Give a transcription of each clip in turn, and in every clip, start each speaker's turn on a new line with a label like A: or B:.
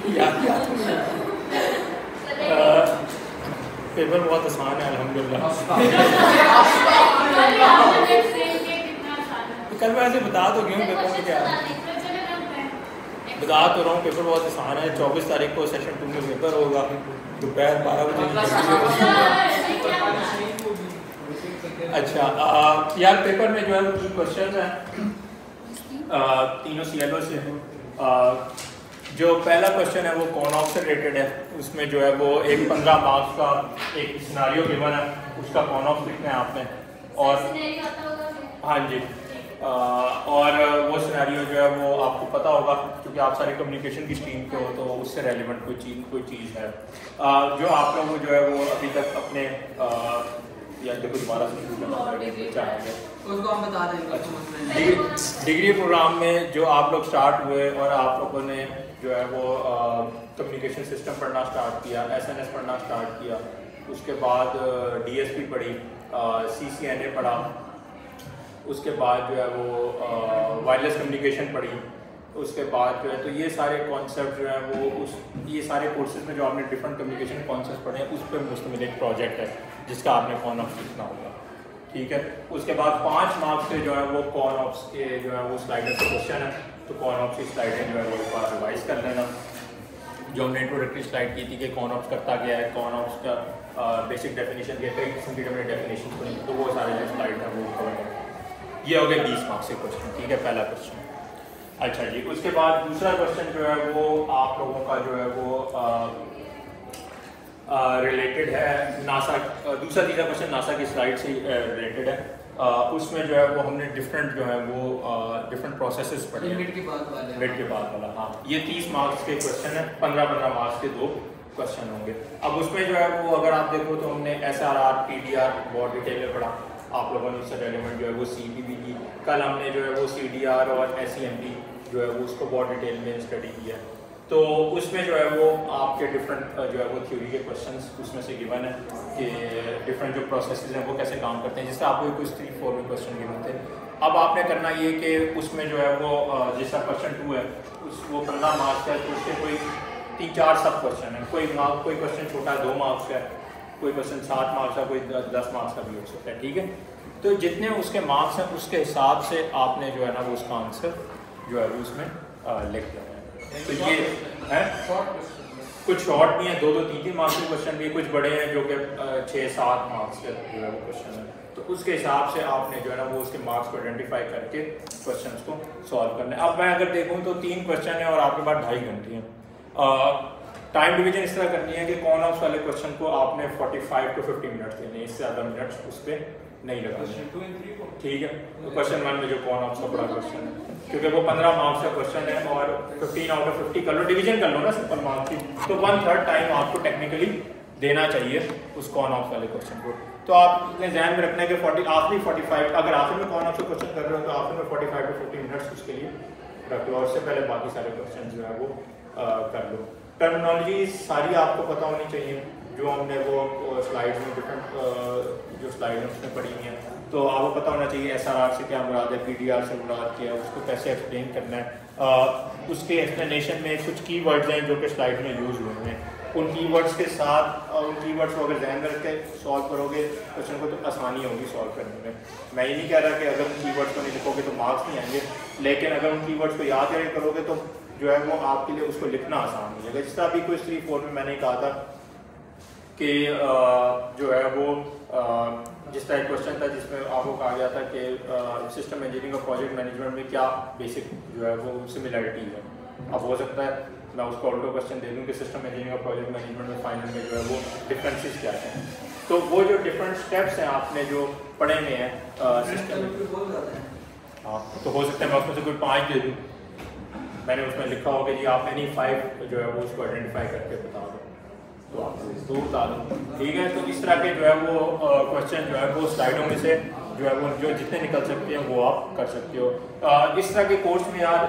A: Paper बहुत आसान है अल्हम्दुलिल्लाह। कल मैं ऐसे बता तो क्यों पेपर में क्या बता तो रहा हूँ, पेपर बहुत आसान है। 24 तारीख को सेशन 2 में पेपर होगा, दोपहर 12 बजे। अच्छा यार पेपर में जो है वो क्वेश्चन है तीनों CLO से हैं। जो पहला क्वेश्चन है वो कॉनऑफ से रिलेटेड है। उसमें जो है वो एक 15 मार्क्स का एक सिनारियो गिवन है, उसका कॉनऑफ लिखना है आपने। और हाँ जी और वो सिनेरियो जो है वो आपको पता होगा क्योंकि आप सारे कम्युनिकेशन की स्ट्रीम के हो, तो उससे रेलिवेंट कोई चीज़ है जो आप लोग जो है वो अभी तक अपने या कुछ 12 से शुरू करना
B: उसको हम बता देंगे।
A: डिग्री प्रोग्राम में जो आप लोग स्टार्ट हुए और आप लोगों ने जो है वो कम्युनिकेशन सिस्टम पढ़ना स्टार्ट किया, SNS पढ़ना स्टार्ट किया, उसके बाद DSP पढ़ी, CCNA पढ़ा, उसके बाद जो है वो वायरलेस कम्युनिकेशन पढ़ी, उसके बाद जो है तो ये सारे कॉन्सेप्ट जो है वो ये सारे कोर्सेज में जो आपने डिफरेंट कम्युनिकेशन कॉन्सेप्ट पढ़े हैं उस पर मुश्तमिल एक प्रोजेक्ट है जिसका आपने कॉनऑप्स लिखना होगा। ठीक है, उसके बाद 5 मार्क्स से जो है वो कॉनऑप्स के जो है वो स्लाइडर से क्वेश्चन है, तो कॉनऑप्स की स्लाइडें जो है वो एक बार रिवाइज कर लेना। जो हमने इंट्रोडक्टरी स्लाइड की थी कि कॉनऑप्स करता क्या है, कॉनऑप्स का बेसिक डेफिनेशन के कई किस्म की हमने डेफिनेशन पढ़ी, तो वो सारे जो स्लाइड हैं वो कवर करें। ये हो गया 20 मार्क्स के क्वेश्चन। ठीक है, पहला क्वेश्चन। अच्छा जी, उसके बाद दूसरा क्वेश्चन जो है वो आप लोगों का जो है वो रिलेटेड है नासा। दूसरा तीसरा क्वेश्चन नासा की स्लाइड से रिलेटेड है। उसमें जो है वो हमने डिफरेंट जो है वो डिफरेंट प्रोसेसेस पढ़े हैं। मिड के बाद वाला हाँ, ये 30 मार्क्स के क्वेश्चन है, 15 मार्क्स के 2 क्वेश्चन होंगे। अब उसमें जो है वो अगर आप देखो तो हमने SRR PDR बहुत डिटेल में पढ़ा, आप लोगों ने उससे रेलिवेंट जो है वो CPB की, कल हमने जो है वो CDR और SEMP जो है वो उसको बहुत डिटेल में स्टडी किया। तो उसमें जो है वो आपके डिफरेंट जो है वो थ्योरी के क्वेश्चंस उसमें से गिवन है कि डिफरेंट जो प्रोसेसेस हैं वो कैसे काम करते हैं, जिसका आपको कुछ 3-4 में क्वेश्चन गिवन थे। अब आपने करना ये कि उसमें जो है वो जैसा क्वेश्चन 2 है वो 15 मार्क्स का है, तो उसके कोई 3-4 सब क्वेश्चन है। कोई क्वेश्चन छोटा 2 मार्क्स का है, कोई क्वेश्चन 7 मार्क्स का, कोई 10 मार्क्स का भी हो सकता है। ठीक है, तो जितने उसके मार्क्स हैं उसके हिसाब से आपने जो है ना वो उसका आंसर जो है वो उसमें लिख देना है। तो ये है कुछ शॉर्ट भी हैं, 2-2, 3-3 मार्क्स के क्वेश्चन भी, कुछ बड़े हैं जो कि 6-7 मार्क्स के जो है वो क्वेश्चन है। तो उसके हिसाब से आपने जो है ना वो उसके मार्क्स को आइडेंटिफाई करके क्वेश्चंस को सॉल्व करना है। अब मैं अगर देखूँ तो 3 क्वेश्चन है और आपके पास 2.5 घंटे हैं। टाइम डिवीजन इस तरह करनी है कि कॉनऑप्स वाले क्वेश्चन को आपने 45 to 50 मिनट्स देने, इससे ज़्यादा मिनट्स उस पर नहीं लगाने। ठीक है, तो क्वेश्चन 1 में जो कॉनऑप्स का बड़ा क्वेश्चन है क्योंकि वो 15 मार्क्स का क्वेश्चन है और 15 आउट ऑफ 50 कर लो, डिवीजन कर लो ना सिंपल मार्क्स की, तो 1/3 टाइम आपको टेक्निकली देना चाहिए उस कॉनऑप्स वाले क्वेश्चन को। तो आप अपने ध्यान में रखना है कि आखिरी 45 अगर आखिर में कॉनऑप्स का क्वेश्चन कर रहे हो तो आखिर में 45 to 50 मिनट्स उसके लिए रख लो और उससे पहले बाकी सारे क्वेश्चन जो है वो कर लो। टर्मिनोलॉजी सारी आपको पता होनी चाहिए जो हमने वो स्लाइड्स में डिफरेंट जो स्लाइड है उसमें पढ़ी हुई हैं, तो आपको पता होना चाहिए SRR से क्या मुराद है, PDR से मुराद क्या है, उसको कैसे एक्सप्लेन करना है। उसके एक्सप्लेनेशन में कुछ कीवर्ड्स हैं जो कि स्लाइड में यूज़ हुए हैं, उन कीवर्ड्स के साथ उन कीवर्ड्स को अगर ध्यान में रख के सॉल्व करोगे क्वेश्चन को तो आसानी होगी सॉल्व करने में। मैं ये नहीं कह रहा कि अगर उन कीवर्ड्स को नहीं लिखोगे तो मार्क्स नहीं आएंगे, लेकिन अगर उन कीवर्ड्स को याद करके करोगे तो जो है वो आपके लिए उसको लिखना आसान हो जाएगा। जिस तरह अभी कोई 3-4 में मैंने कहा था कि जो है वो जिस तरह क्वेश्चन था जिसमें आपको कहा गया था कि सिस्टम इंजीनियरिंग और प्रोजेक्ट मैनेजमेंट में क्या बेसिक जो है वो सिमिलरिटीज है। अब हो सकता है मैं उसको ऑल्टो क्वेश्चन दे दूँ कि सिस्टम इंजीनियरिंग और प्रोजेक्ट मैनेजमेंट में फाइनल में जो है वो डिफरेंसेस क्या हैं। तो वो जो डिफरेंट स्टेप्स हैं आपने जो पढ़े हुए हैं सिस्टम, हाँ तो हो सकता है मैं उसमें से कोई 5 दे दूँ, मैंने उसमें लिखा होगा जी आप एनी 5 जो है वो उसको आइडेंटिफाई करके बता दो तो आप तो बता दो। ठीक है, तो इस तरह के जो है वो क्वेश्चन जो है वो स्लाइडों में से जो है वो जो जितने निकल सकते हैं वो आप कर सकते हो। इस तरह के कोर्स में यार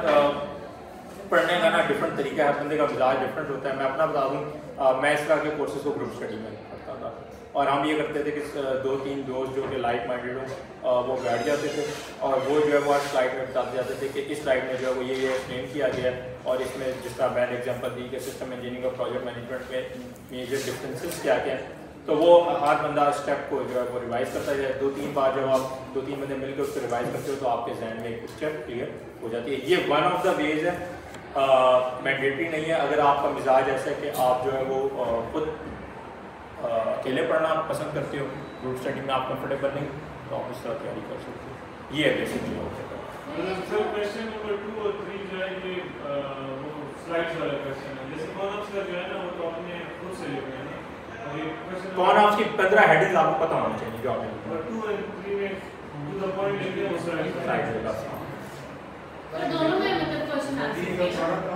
A: पढ़ने का ना डिफरेंट तरीका है, हर बंदे का मिजाज डिफरेंट होता है। मैं अपना बता दूँ, मैं इस तरह के कोर्सेज को ग्रुप स्टडी में करता था और हम ये करते थे कि 2-3 दोस्त जो कि लाइक माइंडेड हो वो बैठ जाते थे और वो जो है वो स्लाइड में बताते जाते थे कि इस स्लाइड में जो है वो ये एक्सप्लेन किया गया है और इसमें जिस तरह मैंने एग्जांपल दी कि सिस्टम इंजीनियरिंग और प्रोजेक्ट मैनेजमेंट में मेजर डिफरेंसेस क्या क्या हैं, तो वो हर बंदा स्टेप को जो है वो रिवाइज करता है। 2-3 बार जब आप 2-3 बंदे मिलकर उसको रिवाइज करते हो तो आपके जहन में एक स्टेप क्लियर हो जाती है। ये वन ऑफ द वेज है, मैंडेटरी नहीं है। अगर आपका मिजाज ऐसा है कि आप जो है वो खुद अकेले पढ़ना पसंद करते हो, ग्रुप स्टडी में आप कंफर्टेबल नहीं, तो आप इस तरह तैयारी कर सकते हो। ये है बेसिक जो है।
C: सर क्वेश्चन नंबर 2 और 3 जो है ये वो स्लाइड्स वाला क्वेश्चन है, जैसे कॉलम्स का जो है ना वो तो आपने खुद से लिखा है ना, और ये क्वेश्चन
A: कौन आपकी 15 हेडिंग्स आपको पता होना चाहिए जो आपने
C: और 2 और 3 में टू द पॉइंट लिखे वो स्लाइड्स
A: लिखा।
D: पर दोनों में मतलब क्वेश्चन आंसर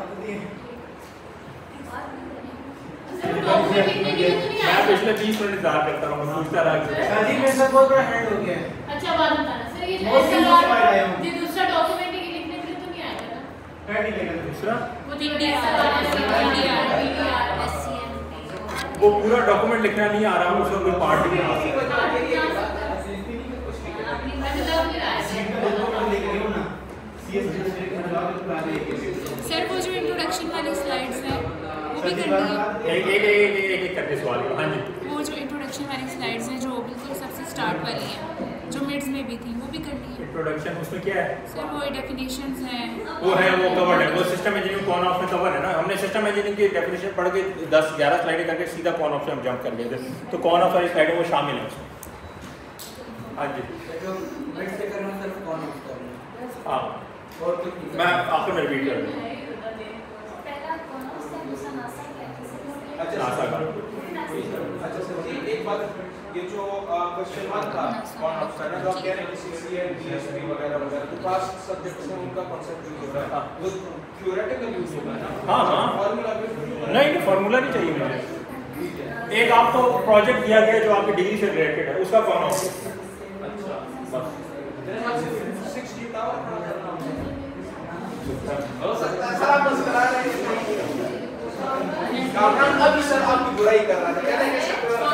A: मैं पिछले 20 मिनट इंतजार करता हूँ, मैं पूछता रहा।
E: शादी में सब बहुत बड़ा हैंड हो गया है।
D: अच्छा बात बताना सर, ये दूसरा डॉक्यूमेंट लिखने के लिए तो नहीं आएगा ना?
E: क्या नहीं लेगा
A: दूसरा वो पूरा डॉक्यूमेंट लिखना नहीं आ रहा, उसका कोई पार्ट नहीं आ
F: सर वो जो इंट्रोडक्शन वाली स्लाइड्स है वो भी करनी है।
A: एक करके सवाल। हाँ जी,
F: वो जो इंट्रोडक्शन वाली स्लाइड्स हैं जो बिल्कुल सबसे स्टार्ट वाली हैं जो मिड्स में भी थी वो भी करनी है।
A: इंट्रोडक्शन उसमें क्या है
F: सर वो डेफिनेशंस हैं,
A: वो कवर्ड है, वो सिस्टम इंजीनियरिंग कौन ऑफ में कवर है ना। हमने सिस्टम इंजीनियरिंग की डेफिनेशन पढ़ के 10-11 स्लाइडें करके सीधा कौन ऑफ से हम जंप कर गए थे, तो कौन ऑफ वाली स्लाइडें वो शामिल है उसमें। हाँ जी,
B: जो मिड से करना सिर्फ कौन ऑफ करना।
A: हाँ
B: और कुछ नहीं।
A: मैं आपको मैं रिपीट कर दूँ। नासा का
G: अच्छा सर जी, एक बात, ये जो क्वेश्चन 1 था कौन ऑफ का ना, जो आप कह रहे हैं सीसीए डीएसपी वगैरह वगैरह, तो पास सब्जेक्ट्स में उनका कांसेप्ट यूज हो रहा है, वो थ्योरेटिकल यूज होगा ना।
A: हाँ हाँ,
G: फार्मूला बेस्ड
A: नहीं फार्मूला नहीं चाहिए मुझे। एक आपको प्रोजेक्ट दिया गया जो आपकी डिग्री से रिलेटेड है, उसका कौन ऑफ।
G: अच्छा
A: बस
G: जैसे आप 60 टावर हो सकता है सर, आप बस करा रहे हैं कामरान अभी सर आपकी बुराई कर रहा था, कह रहे हैं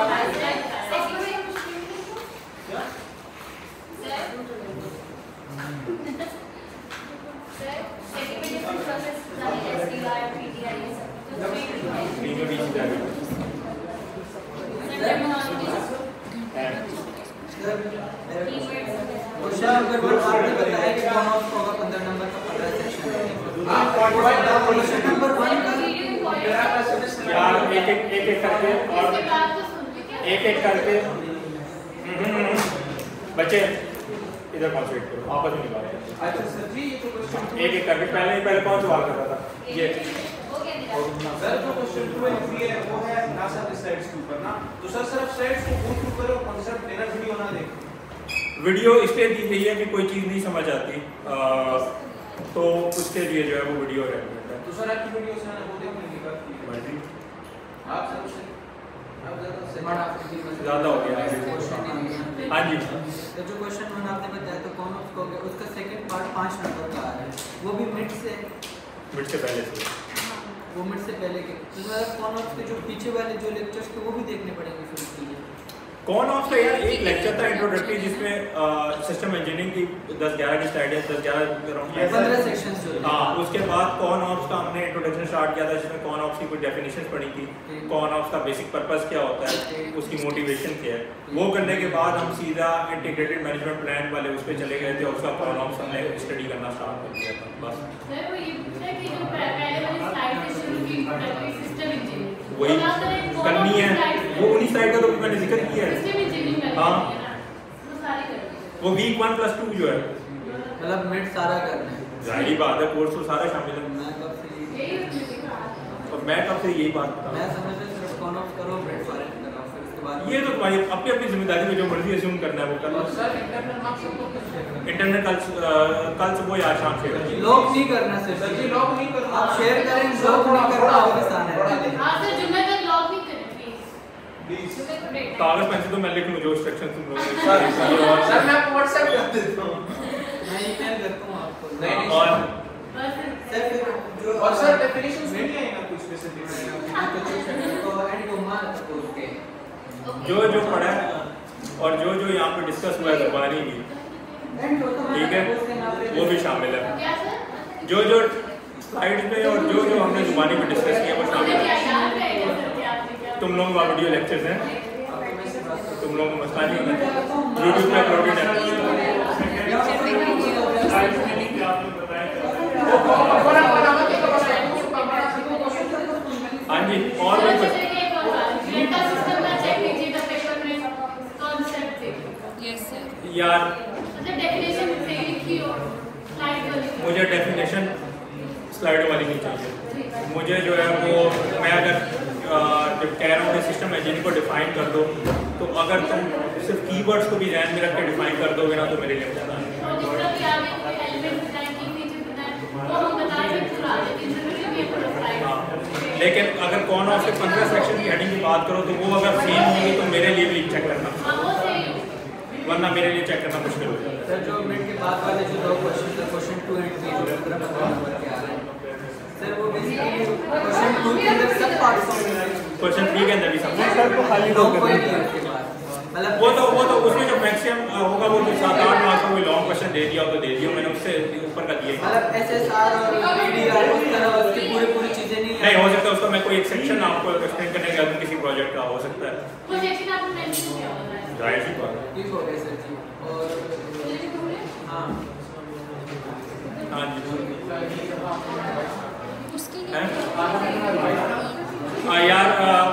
B: क्वेश्चन नंबर 1 आपने बताया कि कौन ऑफ होगा 15 नंबर का 15 सेक्शन है।
G: आप
B: क्वेश्चन नंबर 1 का
A: यार एक करके और एक करके बच्चे इधर कॉन्सेंट्रेट करो, आपस में नहीं बात करो।
G: अच्छा सर जी, ये तो क्वेश्चन
A: एक करके पहले कौन सवाल कर रहा था ये
G: सर जो क्वेश्चन 2 और 3 है वो है नासा की स्लाइड्स के ऊपर ना, तो सर सिर्फ स्लाइड्स को गो थ्रू करो, कांसेप्ट लेना वीडियो ना देखो।
A: वीडियो इसलिए दी गई है कि कोई चीज़ नहीं समझ आती तो उसके लिए जो है वो वीडियो रेलिवेंट है।
G: तो सर आपकी वीडियो से ना वो देखने की बात की आप सर से
A: ज़्यादा हो गया। हाँ जी,
B: तो जो क्वेश्चन 1 आपने बताया तो कौन ऑफ का उसका सेकंड पार्ट 5 नंबर का आ रहा है, वो भी मिड से
A: पहले से
B: वो मिड से पहले के, तो मतलब कौन ऑफ के जो पीछे वाले जो लेक्चर्स थे वो भी देखने पड़ेंगे फिर उसके लिए।
A: कौन ऑफ का यार एक लेक्चर था इंट्रोडक्टरी जिसमें सिस्टम इंजीनियरिंग की 10-11 की स्लाइडें 10-11 अराउंड
B: 15 सेक्शंस जो
A: हाँ, उसके बाद कौन ऑफ का हमने इंट्रोडक्शन स्टार्ट किया था जिसमें कौन ऑफ की कुछ डेफिनेशंस पढ़ी थी, कौन ऑफ का बेसिक पर्पस क्या होता है, उसकी मोटिवेशन क्या है। वो करने के बाद हम सीधा इंटीग्रेटेड मैनेजमेंट प्लान वाले उस पर चले गए थे और उसका कौन ऑफ हमने स्टडी करना स्टार्ट कर दिया था। बस
D: सर वो ये पूछा कि जो पहले वाली स्लाइड से शुरू की सिस्टम इंजीनियरिंग
A: वही करनी है, वो उन्हीं स्लाइड का तो मैंने जिक्र किया है।
D: सिस्टम इंजीनियरिंग करनी
A: हाँ।
D: है ना, वो सारी करनी
A: वो वीक 1+2 जो है,
B: मतलब मिड सारा करना है।
A: जाहिर बात है कोर्स तो सारा शामिल है।
B: मैं कब से
D: है यही उसमें लिखा है।
A: और मैं कब से यही बात बता
B: मैं
A: रहा हूँ।
B: समझता सिर्फ कौन ऑफ करो मिड सारे कर रहा हूं, फिर उसके बाद
A: ये तो तुम्हारी अपनी अपनी जिम्मेदारी में जो मर्जी अज्यूम करना है वो कर लो।
G: और सर इंटरनल मार्क्स सबको किस शेयर करना
A: इंटरनेट कल सुबह या शाम से
B: लॉक नहीं करना
G: है? सर
B: सिर्फ
G: जी लॉक नहीं करना,
B: आप शेयर करें, लॉक नहीं करना ऑफिस आना है।
D: हाँ सर जुम्मे तक लॉक नहीं करें प्लीज।
G: प्लीज
D: जुम्मे को डेट
A: कागज पेन से तो मैं लिख लूँ जो इंस्ट्रक्शन तुम लोग
G: सर मैं आपको व्हाट्सएप कर देता हूँ।
B: मैं ईमेल करता हूं आपको।
G: नहीं,
A: और
D: बस
B: सर फिर जो
G: और सर डेफिनेशंस भी नहीं आएगा कुछ स्पेसिफिक
B: तो एंड को मान ओके
A: जो पढ़ा है और जो यहाँ पे डिस्कस हुआ है ज़बानी भी ठीक है वो भी शामिल है।
D: क्या सर?
A: जो स्लाइड्स में और जो जो हमने जुबानी में डिस्कस किया वो शामिल है। तुम लोग का वीडियो लेक्चर्स हैं, तुम लोगों को मसला नहीं होना, यूट्यूब पे अपलोडेड है। हाँ जी, और भी कुछ यार मुझे डेफिनेशन स्लाइड वाली नहीं चाहिए। मुझे जो है वो मैं अगर जब कह रहा हूँ कि सिस्टम इंजीनियरिंग को डिफाइन कर दो, तो अगर तुम सिर्फ कीवर्ड्स को भी ध्यान में रख के डिफाइन कर दोगे ना तो मेरे लिए मसला है। लेकिन अगर कौन ऑफ से 15 सेक्शन की हेडिंग की बात करो तो वो अगर सेम होगी तो मेरे लिए भी चेक करना, वरना मेरे लिए चेक करना मुश्किल हो जाएगा।
B: सर जो मिनट के बाद वाले जो दो क्वेश्चन थे, क्वेश्चन 2 एंड 3 जो पूरा पता नंबर के आ रहा है सर, वो बेसिकली क्वेश्चन 2 के अंदर सब पार्ट्स होंगे,
A: क्वेश्चन 3 के अंदर भी सब
E: सर को खाली दो कर
B: पॉइंट
E: दिया
B: के बाद मतलब
A: वो तो उसमें जो मैक्सिमम होगा वो 7-8 मार्क्स का कोई लॉन्ग क्वेश्चन दे दिया तो दे दिया, मैंने उससे ऊपर का दिया
B: मतलब एसएसआर और पीडीआर उस तरह उसकी पूरी चीजें नहीं
A: नहीं हो सकता। उसका मैं कोई एक सेक्शन आपको एक्सप्लेन करने के बाद किसी प्रोजेक्ट का हो सकता है, जाहिर सी बात है।
B: ठीक हो गया सर जी। और हाँ
A: हाँ जी
F: उसके लिए
A: हैं? यार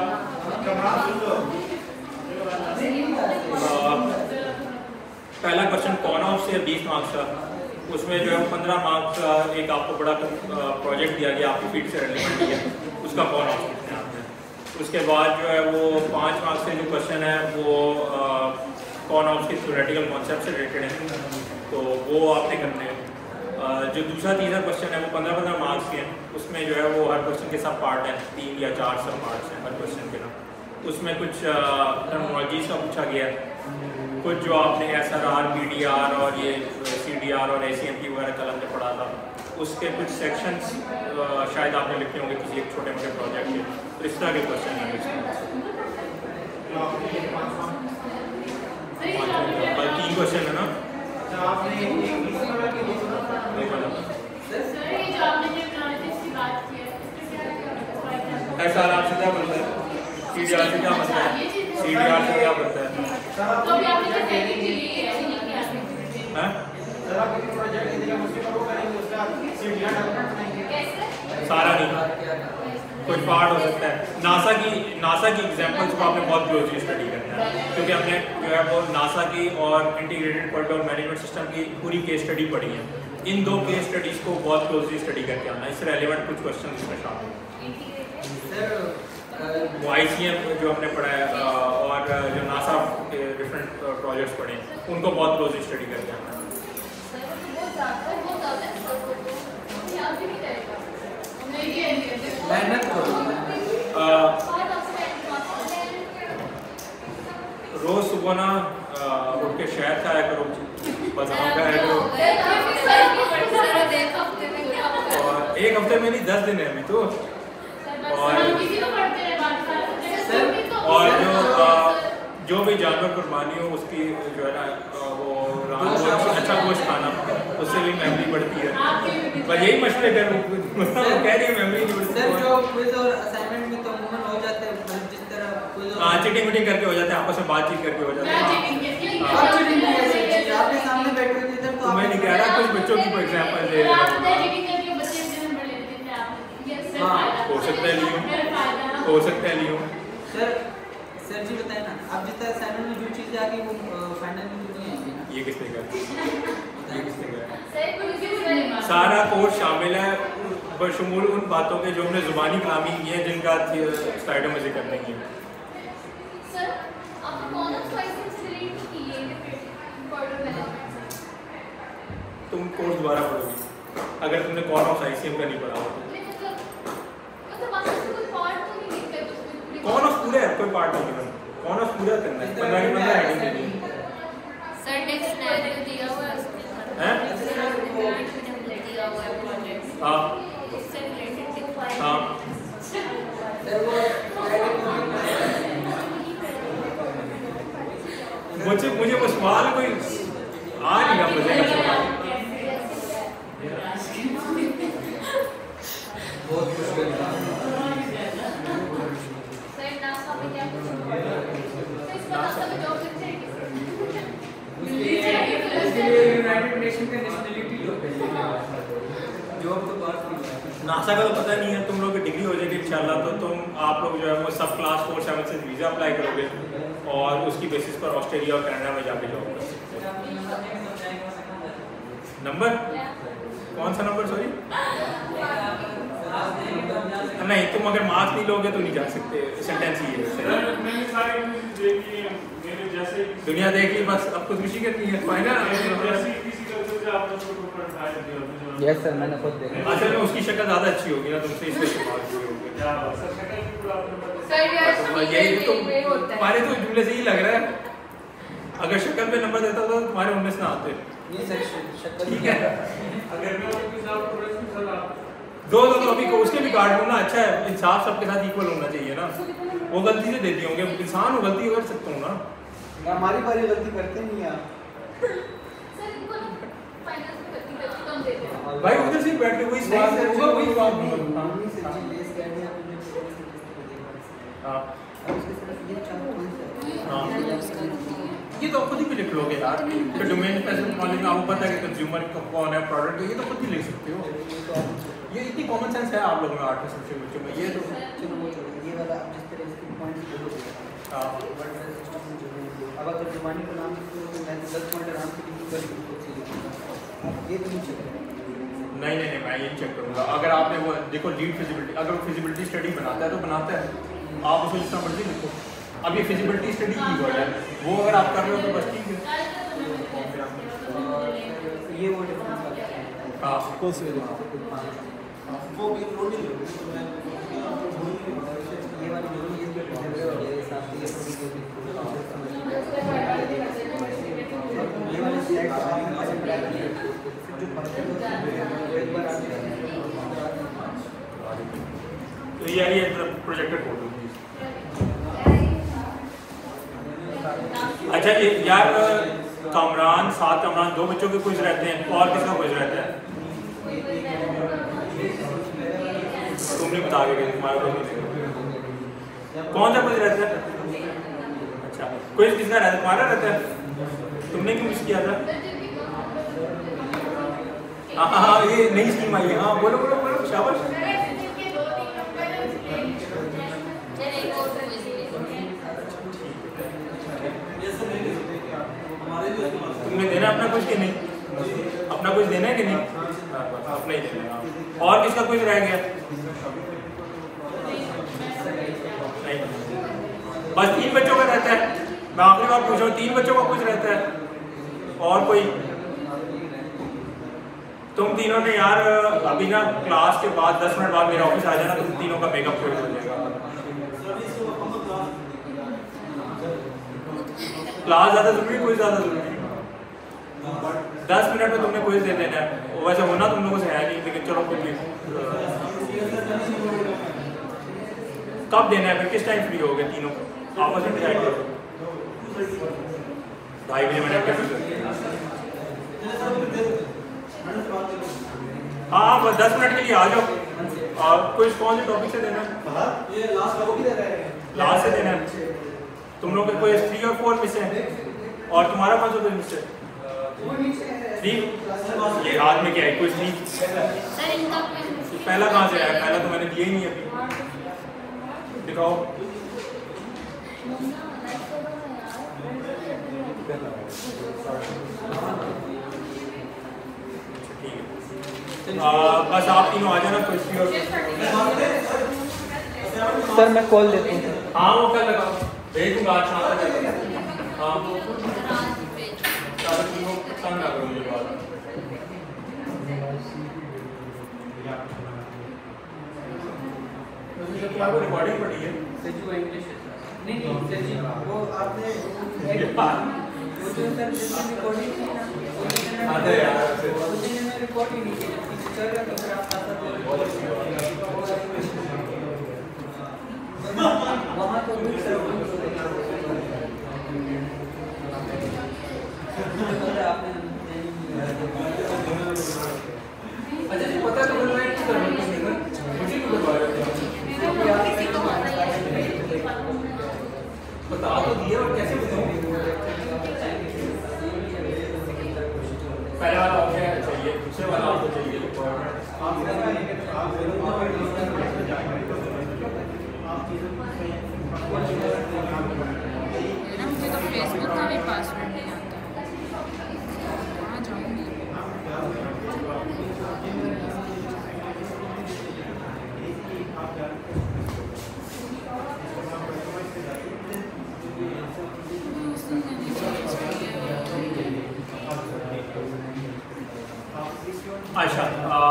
A: पहला क्वेश्चन कौन ऑफ से 20 मार्क्स का, उसमें जो है 15 मार्क्स का एक आपको बड़ा प्रोजेक्ट दिया गया आपकी फील्ड से रिलेटेड है, उसका कौन ऑफ कितने आपने। उसके बाद जो है वो 5 मार्क्स से जो क्वेश्चन है वो कौन ऑफ के थ्योरेटिकल कॉन्सेप्ट से रिलेटेड है, तो वो आपने करने हैं। जो दूसरा तीसरा क्वेश्चन है वो 15-15 मार्क्स के हैं, उसमें जो है वो हर क्वेश्चन के सब पार्ट हैं, 3 या 4 सब पार्ट्स हैं हर क्वेश्चन के ना। उसमें कुछ टर्मिनोलॉजीज का पूछा गया है, कुछ जो आपने SRR, PDR और ये CDR और ACMP वगैरह कल हमने पढ़ा था, उसके कुछ सेक्शंस शायद आपने लिखे होंगे किसी एक छोटे मोटे प्रोजेक्ट के, तो इस तरह के क्वेश्चन हैं। 3 क्वेश्चन है ना, SRR से क्या बनता है, CDR से क्या बनता है, CDR से क्या बनता है, सारा नहीं, कुछ पार्ट हो सकता है। नासा की एग्जांपल्स को आपने बहुत क्लोजली स्टडी करना है, क्योंकि हमने जो है वो नासा की और इंटीग्रेटेड कॉरिडोर मैनेजमेंट सिस्टम की पूरी केस स्टडी पढ़ी है। इन 2 केस स्टडीज को बहुत क्लोजली स्टडी करके आना, इससे रेलिवेंट कुछ क्वेश्चन इसमें शामिल हैं। वो ICM जो हमने पढ़ा है और जो नासा के डिफरेंट प्रोजेक्ट्स पढ़े हैं उनको बहुत क्लोजली स्टडी करके आना है।
B: मेहनत करो।
A: रोज सुबह ना उठ के शहर खाया करो, बादाम खाया करो, और 1 हफ्ते में नहीं 10 दिन है अभी तो। और जो भी जानवर कुर्बानी हो उसकी जो है ना वो अच्छा गोश्त खाना, उससे भी मेमोरी बढ़ती है। पर यही मसले कह रही है मेमोरी नहीं बढ़ती।
B: सर जो क्विज और असाइनमेंट में तो अमूमन हो जाते हैं, जिस तरह क्विज और
A: चीटिंग वीटिंग करके हो जाते हैं, आपस में बातचीत करके हो जाते हैं।
B: आपके सामने बैठे हुए थे तो
A: मैं नहीं कह रहा, कुछ बच्चों की एग्जांपल दे रहा हूं। हो सकता है लियो, हो सकता है लियो।
B: सर जी बताए ना, आप जिस तरह असाइनमेंट में जो चीजें आ गई वो फाइनल में तो नहीं आएंगी ना।
A: ये किसने कहा? सारा कोर्स शामिल है बशमूल उन बातों के जो हमने जुबानी कलामी की है, जिनका स्लाइडों में जिक्र नहीं है। तुम कोर्स दोबारा पढ़ोगी अगर तुमने कौन ऑफ ICM का नहीं पढ़ा हो। कौन ऑफ पूरा है, कोई पार्ट नहीं है, कौन ऑफ पूरा करना है, 15 की 15 हेडिंग देनी है।
F: सर टेक्स्ट सिनेरियो दिया हुआ है उसमें,
A: हैं?
F: दिया हुआ है प्रोजेक्ट,
A: हाँ
F: उससे रिलेटेड
A: हाँ मुझे वो सवाल कोई आ नहीं रहा मुझे। नासा का तो पता नहीं है, तुम लोग की डिग्री हो जाएगी इंशाल्लाह तो तुम आप लोग जो है वो सब क्लास 476 वीज़ा अप्लाई करोगे और उसकी बेसिस पर ऑस्ट्रेलिया और कनाडा में जाके जॉब कर सकते हो। नंबर कौन सा नंबर? सॉरी नहीं, तुम अगर मार्क्स नहीं लोगे तो नहीं जा सकते। सेंटेंस ही है।
C: मैंने सारी देखी है, मेरे जैसे
A: दुनिया देख ली बस, अब खुदकुशी करनी है फाइनल।
C: जैसे किसी कल्चर से आपने उसको ट्राई किया।
B: यस सर, मैंने खुद देखा।
A: असल में उसकी शक्ल ज़्यादा अच्छी होगी ना तुमसे, इसलिए शुरुआत हुई होगी।
C: क्या बात सर, शक्ल की पूरा आपने
D: सर यार
A: यही तो
D: ये होता है।
A: तुम्हारे तो जुमले से ही लग रहा है। अगर शक्ल पे नंबर देता तो तुम्हारे 19 ना आते।
B: ये सर शक्ल
A: ठीक है,
C: अगर मैं उनके साथ प्रोफेशनल सर आप
A: दो अभी को उसके भी काट लो ना। अच्छा है, इंसाफ सबके साथ इक्वल होना चाहिए ना। वो गलती से देती होंगे, इंसान हो गलती कर सकता हूँ ना।
E: हमारी बारी गलती करते नहीं आप।
D: सर इनको फाइनल में गलती कम देते हैं।
A: भाई उधर से बैठ के वही सवाल होगा, वही जवाब दूंगा। हाँ हाँ, ये तो खुद ही भी लिख लोगे यार। तो डोमेन स्पेसिफिक नॉलेज में आपको पता है कि कंज्यूमर कौन है, प्रोडक्ट है, ये तो खुद ही लिख सकते हो। ये इतनी कॉमन सेंस है आप लोगों में 8 सबसे बच्चों में। ये तो
B: चलो वो छोड़ो, ये वाला आप जिस तरह इसके पॉइंट्स बोलोगे।
A: हाँ,
B: अब अगर जुर्माने का नाम लिखो तो मैं 10 पॉइंट आराम से लिखूंगा, लेकिन खुद से लिखूंगा। ये तो नहीं चलेगा।
A: नहीं नहीं नहीं, मैं यही चेक करूँगा। अगर आपने वो देखो लीड फिजिबिलिटी, अगर वो फिजिबिलिटी स्टडी बनाता है तो बनाता है, आप उसको जितना मर्जी लिखो। अब ये फिजिबिलिटी स्टडी की वर्ड है, वो अगर आप कर रहे हो तो बस ठीक है।
B: ये वो डिफरेंस वाला है।
A: हाँ,
E: कौन से
B: वो भी रोटी ये वाली जो ये भी है साथ ही ये वाले स्लाइड जो परफेक्ट एक बार आते हैं
A: तो ये प्रोजेक्टर खोल दो। अच्छा ये यार, कामरान 7 कामरान 2 बच्चों के क्विज रहते हैं, और किसका क्विज रहता है? तुमने बता के गए, तुम्हारा क्विज नहीं। कौन सा क्विज रहता है? अच्छा, क्विज किसका रहता है? तुम्हारा रहता है? तुमने क्यों मिस किया था? हाँ हाँ, ये नई स्कीम आई है। हाँ बोलो बोलो बोलो, शाबाश। तुमने देना अपना कुछ कि नहीं? अपना कुछ देना है कि नहीं? अपना ही देना। और किसका कुछ रह गया? नहीं, बस 3 बच्चों का रहता है। मैं आखिरी बार पूछ रहा हूँ, 3 बच्चों का कुछ रहता है? और कोई? तुम तीनों ने यार अभी ना क्लास के बाद 10 मिनट बाद मेरे ऑफिस आ जाना, तुम तीनों का मेकअप हो जाएगा। क्लास ज़्यादा जरूरी, कोई ज़्यादा जरूरी? 10 मिनट में तुमने क्विज दे देना है। वैसे होना तुम लोगों से है नहीं, लेकिन चलो कुछ भी। कब देना है फिर, किस टाइम फ्री हो गए तीनों आपस में डिसाइड करो। 2:30 बजे मैंने हाँ, बस 10 मिनट के लिए आ जाओ। और कोई कौन से टॉपिक से देना है? लास्ट से देना है। तुम लोग के कोई 3 और 4 मिस है, और तुम्हारा कौन सा कोई मिस है? 3? ये हाथ में क्या है? कोई 3? पहला कहाँ से आया? पहला तो मैंने दिया ही नहीं अभी। दिखाओ। ठीक है, बस आप तीनों आ जाना। कोई
B: सर मैं कॉल देता हूँ।
A: हाँ वो कल लगाओ, भेज दूँगा आज शाम तक। हाँ तंग ना करो मुझे बात। आपको रिकॉर्डिंग पड़ी है?
B: नहीं सर जी, वो आपने वो जो सर जिसने रिकॉर्डिंग की ना,
A: अरे यार
B: उसने रिकॉर्ड ही नहीं किया, सर का तो फिर आप वहाँ तो दूर सर आपने
A: अच्छा जी, पता तो मुझे बता तो दिया, और कैसे बताऊँ? पहला वाला ऑप्शन चाहिए, दूसरे वाला आपको चाहिए।
F: फेसबुक का भी पासवर्ड नहीं आता, कहाँ जाऊँगी?
A: अच्छा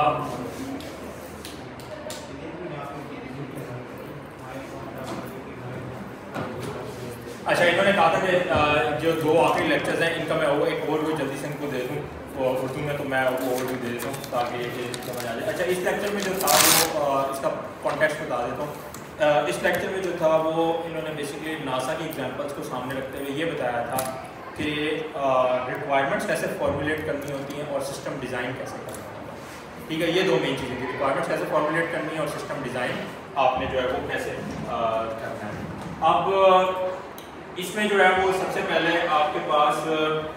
A: अच्छा, इन्होंने कहा था कि जो दो आखिरी लेक्चर्स हैं इनका मैं वो एक ओवरव्यू जल्दी से इनको दे दूँ उर्दू में, तो मैं वो ओवरव्यू दे देता हूँ ताकि ये समझ आ जाए। अच्छा, इस लेक्चर में जो था वो इसका कॉन्टेक्स्ट बता देता हूँ। इस लेक्चर में जो था वो इन्होंने बेसिकली नासा की एग्जांपल्स को सामने रखते हुए ये बताया था कि रिक्वायरमेंट्स कैसे फॉर्मुलेट करनी होती हैं और सिस्टम डिज़ाइन कैसे करना होता है। ठीक है, ये दो मेन चीज़ें थी, रिक्वायरमेंट्स कैसे फॉर्मुलेट करनी है और सिस्टम डिज़ाइन आपने जो है वो कैसे करना है। अब इसमें जो है वो सबसे पहले आपके पास जो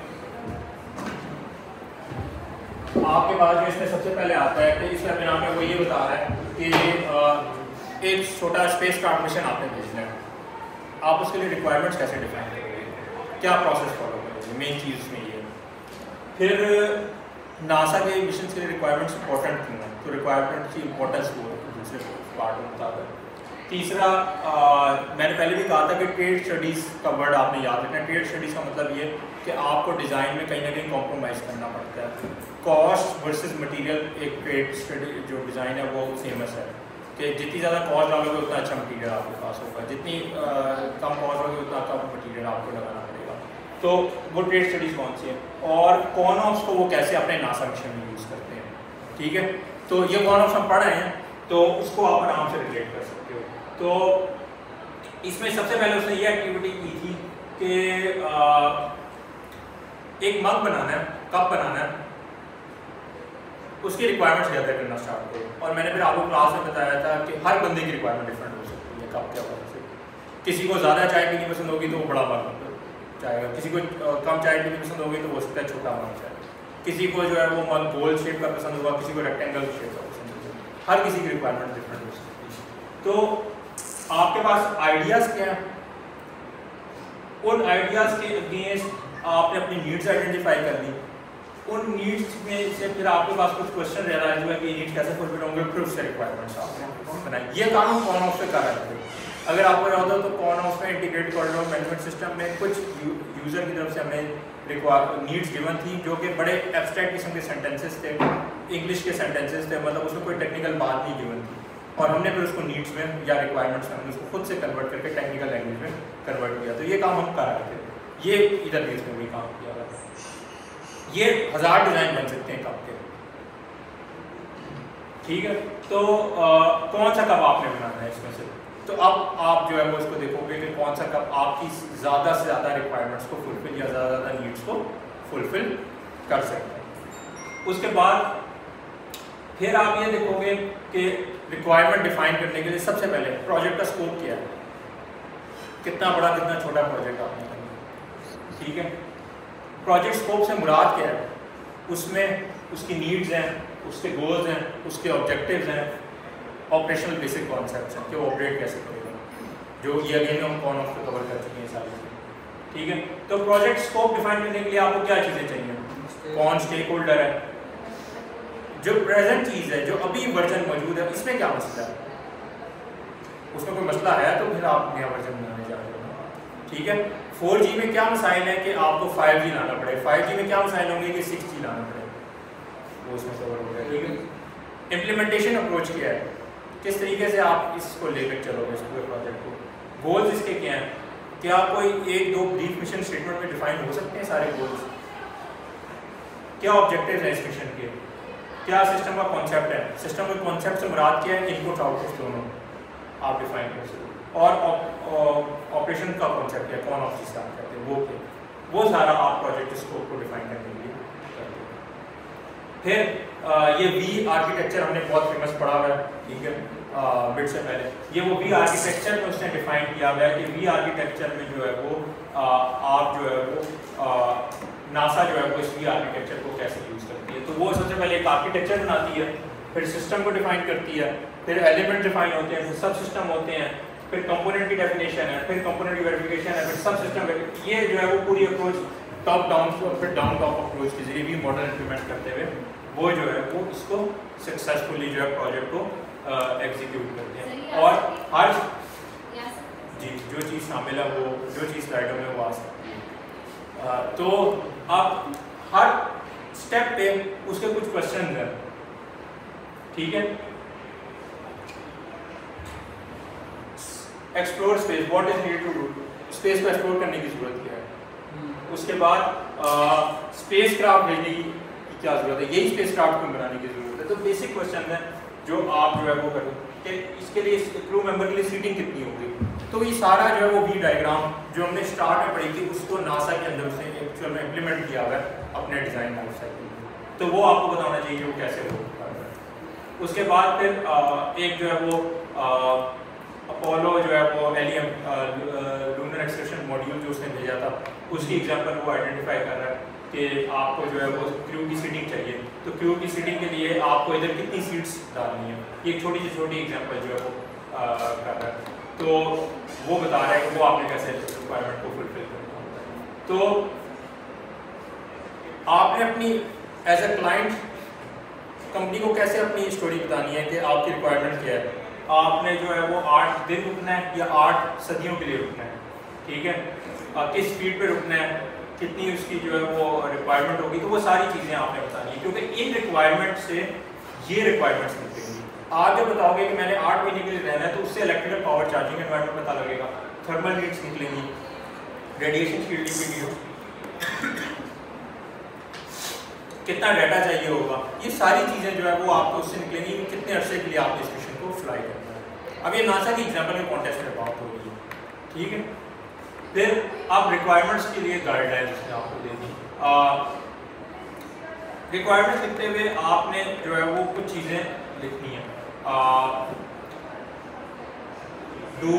A: इसमें सबसे पहले आता है कि इस वेबिनार में वो ये बता रहा है कि एक छोटा स्पेस क्राफ्ट मिशन आपने भेजना है, आप उसके लिए रिक्वायरमेंट्स कैसे डिफाइन करोगे, क्या प्रोसेस फॉलो करोगे, मेन चीज़ उसमें ये है। फिर नासा के मिशन के लिए रिक्वायरमेंट्स इंपॉर्टेंट क्यों है, तो रिक्वायरमेंट की इंपॉर्टेंस वो दूसरे पार्ट में बता है। तीसरा मैंने पहले भी कहा था कि ट्रेड स्टडीज़ का वर्ड आपने याद रखना है। ट्रेड स्टडीज़ का मतलब ये कि आपको डिज़ाइन में कहीं ना कहीं कॉम्प्रोमाइज़ करना पड़ता है। कॉस्ट वर्सेस मटेरियल, एक ट्रेड स्टडी जो डिज़ाइन है वो फेमस है कि जितनी ज़्यादा कॉस्ट डालोगे उतना अच्छा मटेरियल आपके पास होगा, जितनी कम कॉस्ट होगी उतना कम मटेरियल आपको लगाना पड़ेगा। तो वो ट्रेड स्टडीज़ कौन सी है और कॉनऑप्स को वो कैसे अपने नासा मिशन में यूज़ करते हैं। ठीक है, तो ये कॉनऑप्स हम पढ़ रहे हैं तो उसको आप आराम से रिलेट कर सकते हो। तो इसमें सबसे पहले उसने ये एक्टिविटी की थी कि एक मग बनाना है, कप बनाना है, उसकी रिक्वायरमेंट्स गैदर करना स्टार्ट करो। और मैंने फिर आपको क्लास में बताया था कि हर बंदे की रिक्वायरमेंट डिफरेंट हो सकती है कप के हवाले से। किसी को ज़्यादा चाय पीनी पसंद होगी तो वो बड़ा मग चाहेगा, किसी को कम चाय पीनी पसंद होगी तो वो उसका छोटा मग चाहेगा, किसी को जो है वो मग गोल शेप का पसंद होगा, किसी को रेक्टेंगल शेप का पसंद होगा, हर किसी की रिक्वायरमेंट डिफरेंट हो सकती है। तो आपके पास आइडियाज़ क्या हैं, उन आइडियाज़ के अगेंस्ट आपने अपनी नीड्स आइडेंटिफाई कर ली, उन नीड्स में से फिर आपके पास कुछ क्वेश्चन रियलाइज हुआ कि ये नीड्स कैसे फुलफिल होंगे, फिर उससे रिक्वायरमेंट्स आपने बनाई। ये काम हम कॉनऑप्स पे कर रहे थे। अगर आपको याद हो तो कॉनऑप्स में इंटीग्रेटेड कॉरिडोर मैनेजमेंट सिस्टम में कुछ यूज़र की तरफ से हमें नीड्स गिवन थी जो कि बड़े एब्स्ट्रैक्ट किस्म के सेंटेंसेस थे, इंग्लिश के सेंटेंसेस थे, मतलब उसमें कोई टेक्निकल बात नहीं गिवन थी और हमने फिर उसको नीड्स में या रिक्वायरमेंट्स में हमने उसको खुद से कन्वर्ट करके टेक्निकल लैंग्वेज में कन्वर्ट किया। तो ये काम हम कर रहे थे, ये इधर भी इसमें भी काम किया रहा है। ये 1000 डिज़ाइन बन सकते हैं कप के। ठीक है, तो कौन सा कप आपने बनाना है इसमें से, तो अब आप जो है वो इसको देखोगे कि कौन सा कप आपकी ज़्यादा से ज़्यादा रिक्वायरमेंट्स को फुलफिल या ज़्यादा नीड्स को फुलफिल कर सकते हैं। उसके बाद फिर आप ये देखोगे कि रिक्वायरमेंट डिफाइन करने के लिए सबसे पहले प्रोजेक्ट का स्कोप क्या है, कितना बड़ा कितना छोटा प्रोजेक्ट आपने करना है। ठीक है, प्रोजेक्ट स्कोप से मुराद क्या है, उसमें उसकी नीड्स हैं, उसके गोल्स हैं, उसके ऑब्जेक्टिव्स हैं, ऑपरेशनल बेसिक कॉन्सेप्ट्स हैं कि वो ऑपरेट कैसे करेगा, जो ये अगेन हम कॉनऑप्स पे कवर कर चुके हैं सारी चीज़ें। ठीक है, तो प्रोजेक्ट स्कोप डिफाइन करने के लिए आपको क्या चीज़ें चाहिए, कौन स्टेक होल्डर है, जो प्रेजेंट चीज़ है, जो अभी वर्जन मौजूद है, इसमें क्या मसला है, उसमें कोई मसला है तो फिर आप नया वर्जन बनाने जा रहे हो। ठीक है, 4G में क्या मसाइल है कि आपको 5G लाना पड़े, 5G में क्या मसाइल होंगे कि 6G लाना पड़े, वो उसमें कवर हो गया। ठीक है, इम्प्लीमेंटेशन अप्रोच क्या है, किस तरीके से आप इसको लेकर चलोगे इस पूरे प्रोजेक्ट को, गोल्स इसके क्या हैं, क्या कोई एक दो ब्रीफ मिशन स्टेटमेंट में डिफाइन हो सकते हैं सारे गोल्स, क्या ऑब्जेक्टिव है इस मिशन के, क्या सिस्टम का कॉन्सेप्ट है, सिस्टम के कॉन्सेप्ट से मुराद क्या है, इनपुट आउटपुट दोनों आप डिफाइन कर सकते, और ऑपरेशन का कॉन्सेप्ट है, कौन ऑफ चीज़ करते हैं वो सारा आप प्रोजेक्ट स्कोप को डिफाइन करने के लिए करते हैं। फिर ये वी आर्किटेक्चर हमने बहुत फेमस पढ़ा हुआ है। ठीक है, बिट से पहले ये वो वी आर्किटेक्चर में उसने डिफाइन किया हुआ है कि वी आर्किटेक्चर में जो है वो आप जो है वो नासा जो है वो इस वी आर्किटेक्चर को कैसे यूज़ करती है। तो वो सबसे पहले एक आर्किटेक्चर बनाती है, फिर सिस्टम को डिफाइन करती है, फिर एलिमेंट डिफाइन होते हैं, फिर सब सिस्टम होते हैं, फिर कंपोनेंट की डेफिनेशन है, फिर कंपोनेंट की वेरिफिकेशन है, फिर सब सिस्टम। ये जो है वो पूरी अप्रोच टॉप डाउन और फिर डाउन टॉप अप्रोच के जरिए भी मॉडल इंप्लीमेंट करते हुए वो जो है वो इसको सक्सेसफुली जो है प्रोजेक्ट को एग्जीक्यूट करते हैं। और हर जी जो चीज़ शामिल है वो जो चीज़ स्लाइडों में वो आ सकती है। तो अब हर स्टेप पे उसके कुछ क्वेश्चन हैं, ठीक है। Explore space, what is needed to do, space को एक्सप्लोर करने की जरूरत क्या है। उसके बाद स्पेस क्राफ्ट भेजने की क्या जरूरत है, यही स्पेस क्राफ्ट को बनाने की जरूरत है। तो बेसिक क्वेश्चन है जो आप जो है वो करो कि इसके लिए क्रू मेंबर के लिए सीटिंग कितनी होगी। तो ये सारा जो है वो वी डायग्राम जो हमने स्टार्ट में पढ़ी थी उसको नासा के अंदर उसने एक्चुअल में इम्प्लीमेंट किया हुआ है अपने डिज़ाइन लाइफ साइकिल में, तो वो आपको बताना चाहिए कि वो कैसे हो रहा है। उसके बाद फिर एक जो है वो अपोलो जो है वो एलियम लूनर एक्सकर्शन मॉड्यूल जो उसने भेजा था उसकी एग्जांपल वो आइडेंटिफाई कर रहा है कि आपको जो है वो क्रू की सीटिंग चाहिए, तो क्रू की सीटिंग के लिए आपको इधर कितनी सीट्स डालनी है, एक छोटी सी छोटी एग्जांपल जो है वो कर रहा है। तो वो बता रहा है कि वो आपने कैसे रिक्वायरमेंट को फुलफिल करना होता है। तो आपने अपनी एज ए क्लाइंट कंपनी को कैसे अपनी स्टोरी बतानी है कि आपकी रिक्वायरमेंट क्या है। आपने जो है वो 8 दिन रुकना है या 8 सदियों के लिए रुकना है, ठीक है, किस स्पीड पे रुकना है, कितनी उसकी जो है वो रिक्वायरमेंट होगी, तो वो सारी चीज़ें आपने बतानी है। क्योंकि इन रिक्वायरमेंट से ये रिक्वायरमेंट्स निकलेंगी। आप जब बताओगे कि मैंने 8 महीने के लिए रहना है तो उससे इलेक्ट्रिकल पावर चार्जिंग एनवायरनमेंट पता लगेगा, थर्मल नीड्स निकलेंगी, रेडिएशन शील्डिंग वीडियो, कितना डाटा चाहिए होगा, ये सारी चीज़ें जो है वो आपको उससे निकलेंगी कि कितने अरसे के लिए आपने इस मिशन को फ्लाई करना है। अब ये नासा की एग्जाम्पल के कॉन्टेक्स्ट में बात हो रही है, ठीक है। फिर आप रिक्वायरमेंट्स के लिए गाइडलाइंस उसने आपको दे दी। रिक्वायरमेंट्स लिखते हुए आपने जो है वो कुछ चीज़ें लिखनी है, डू,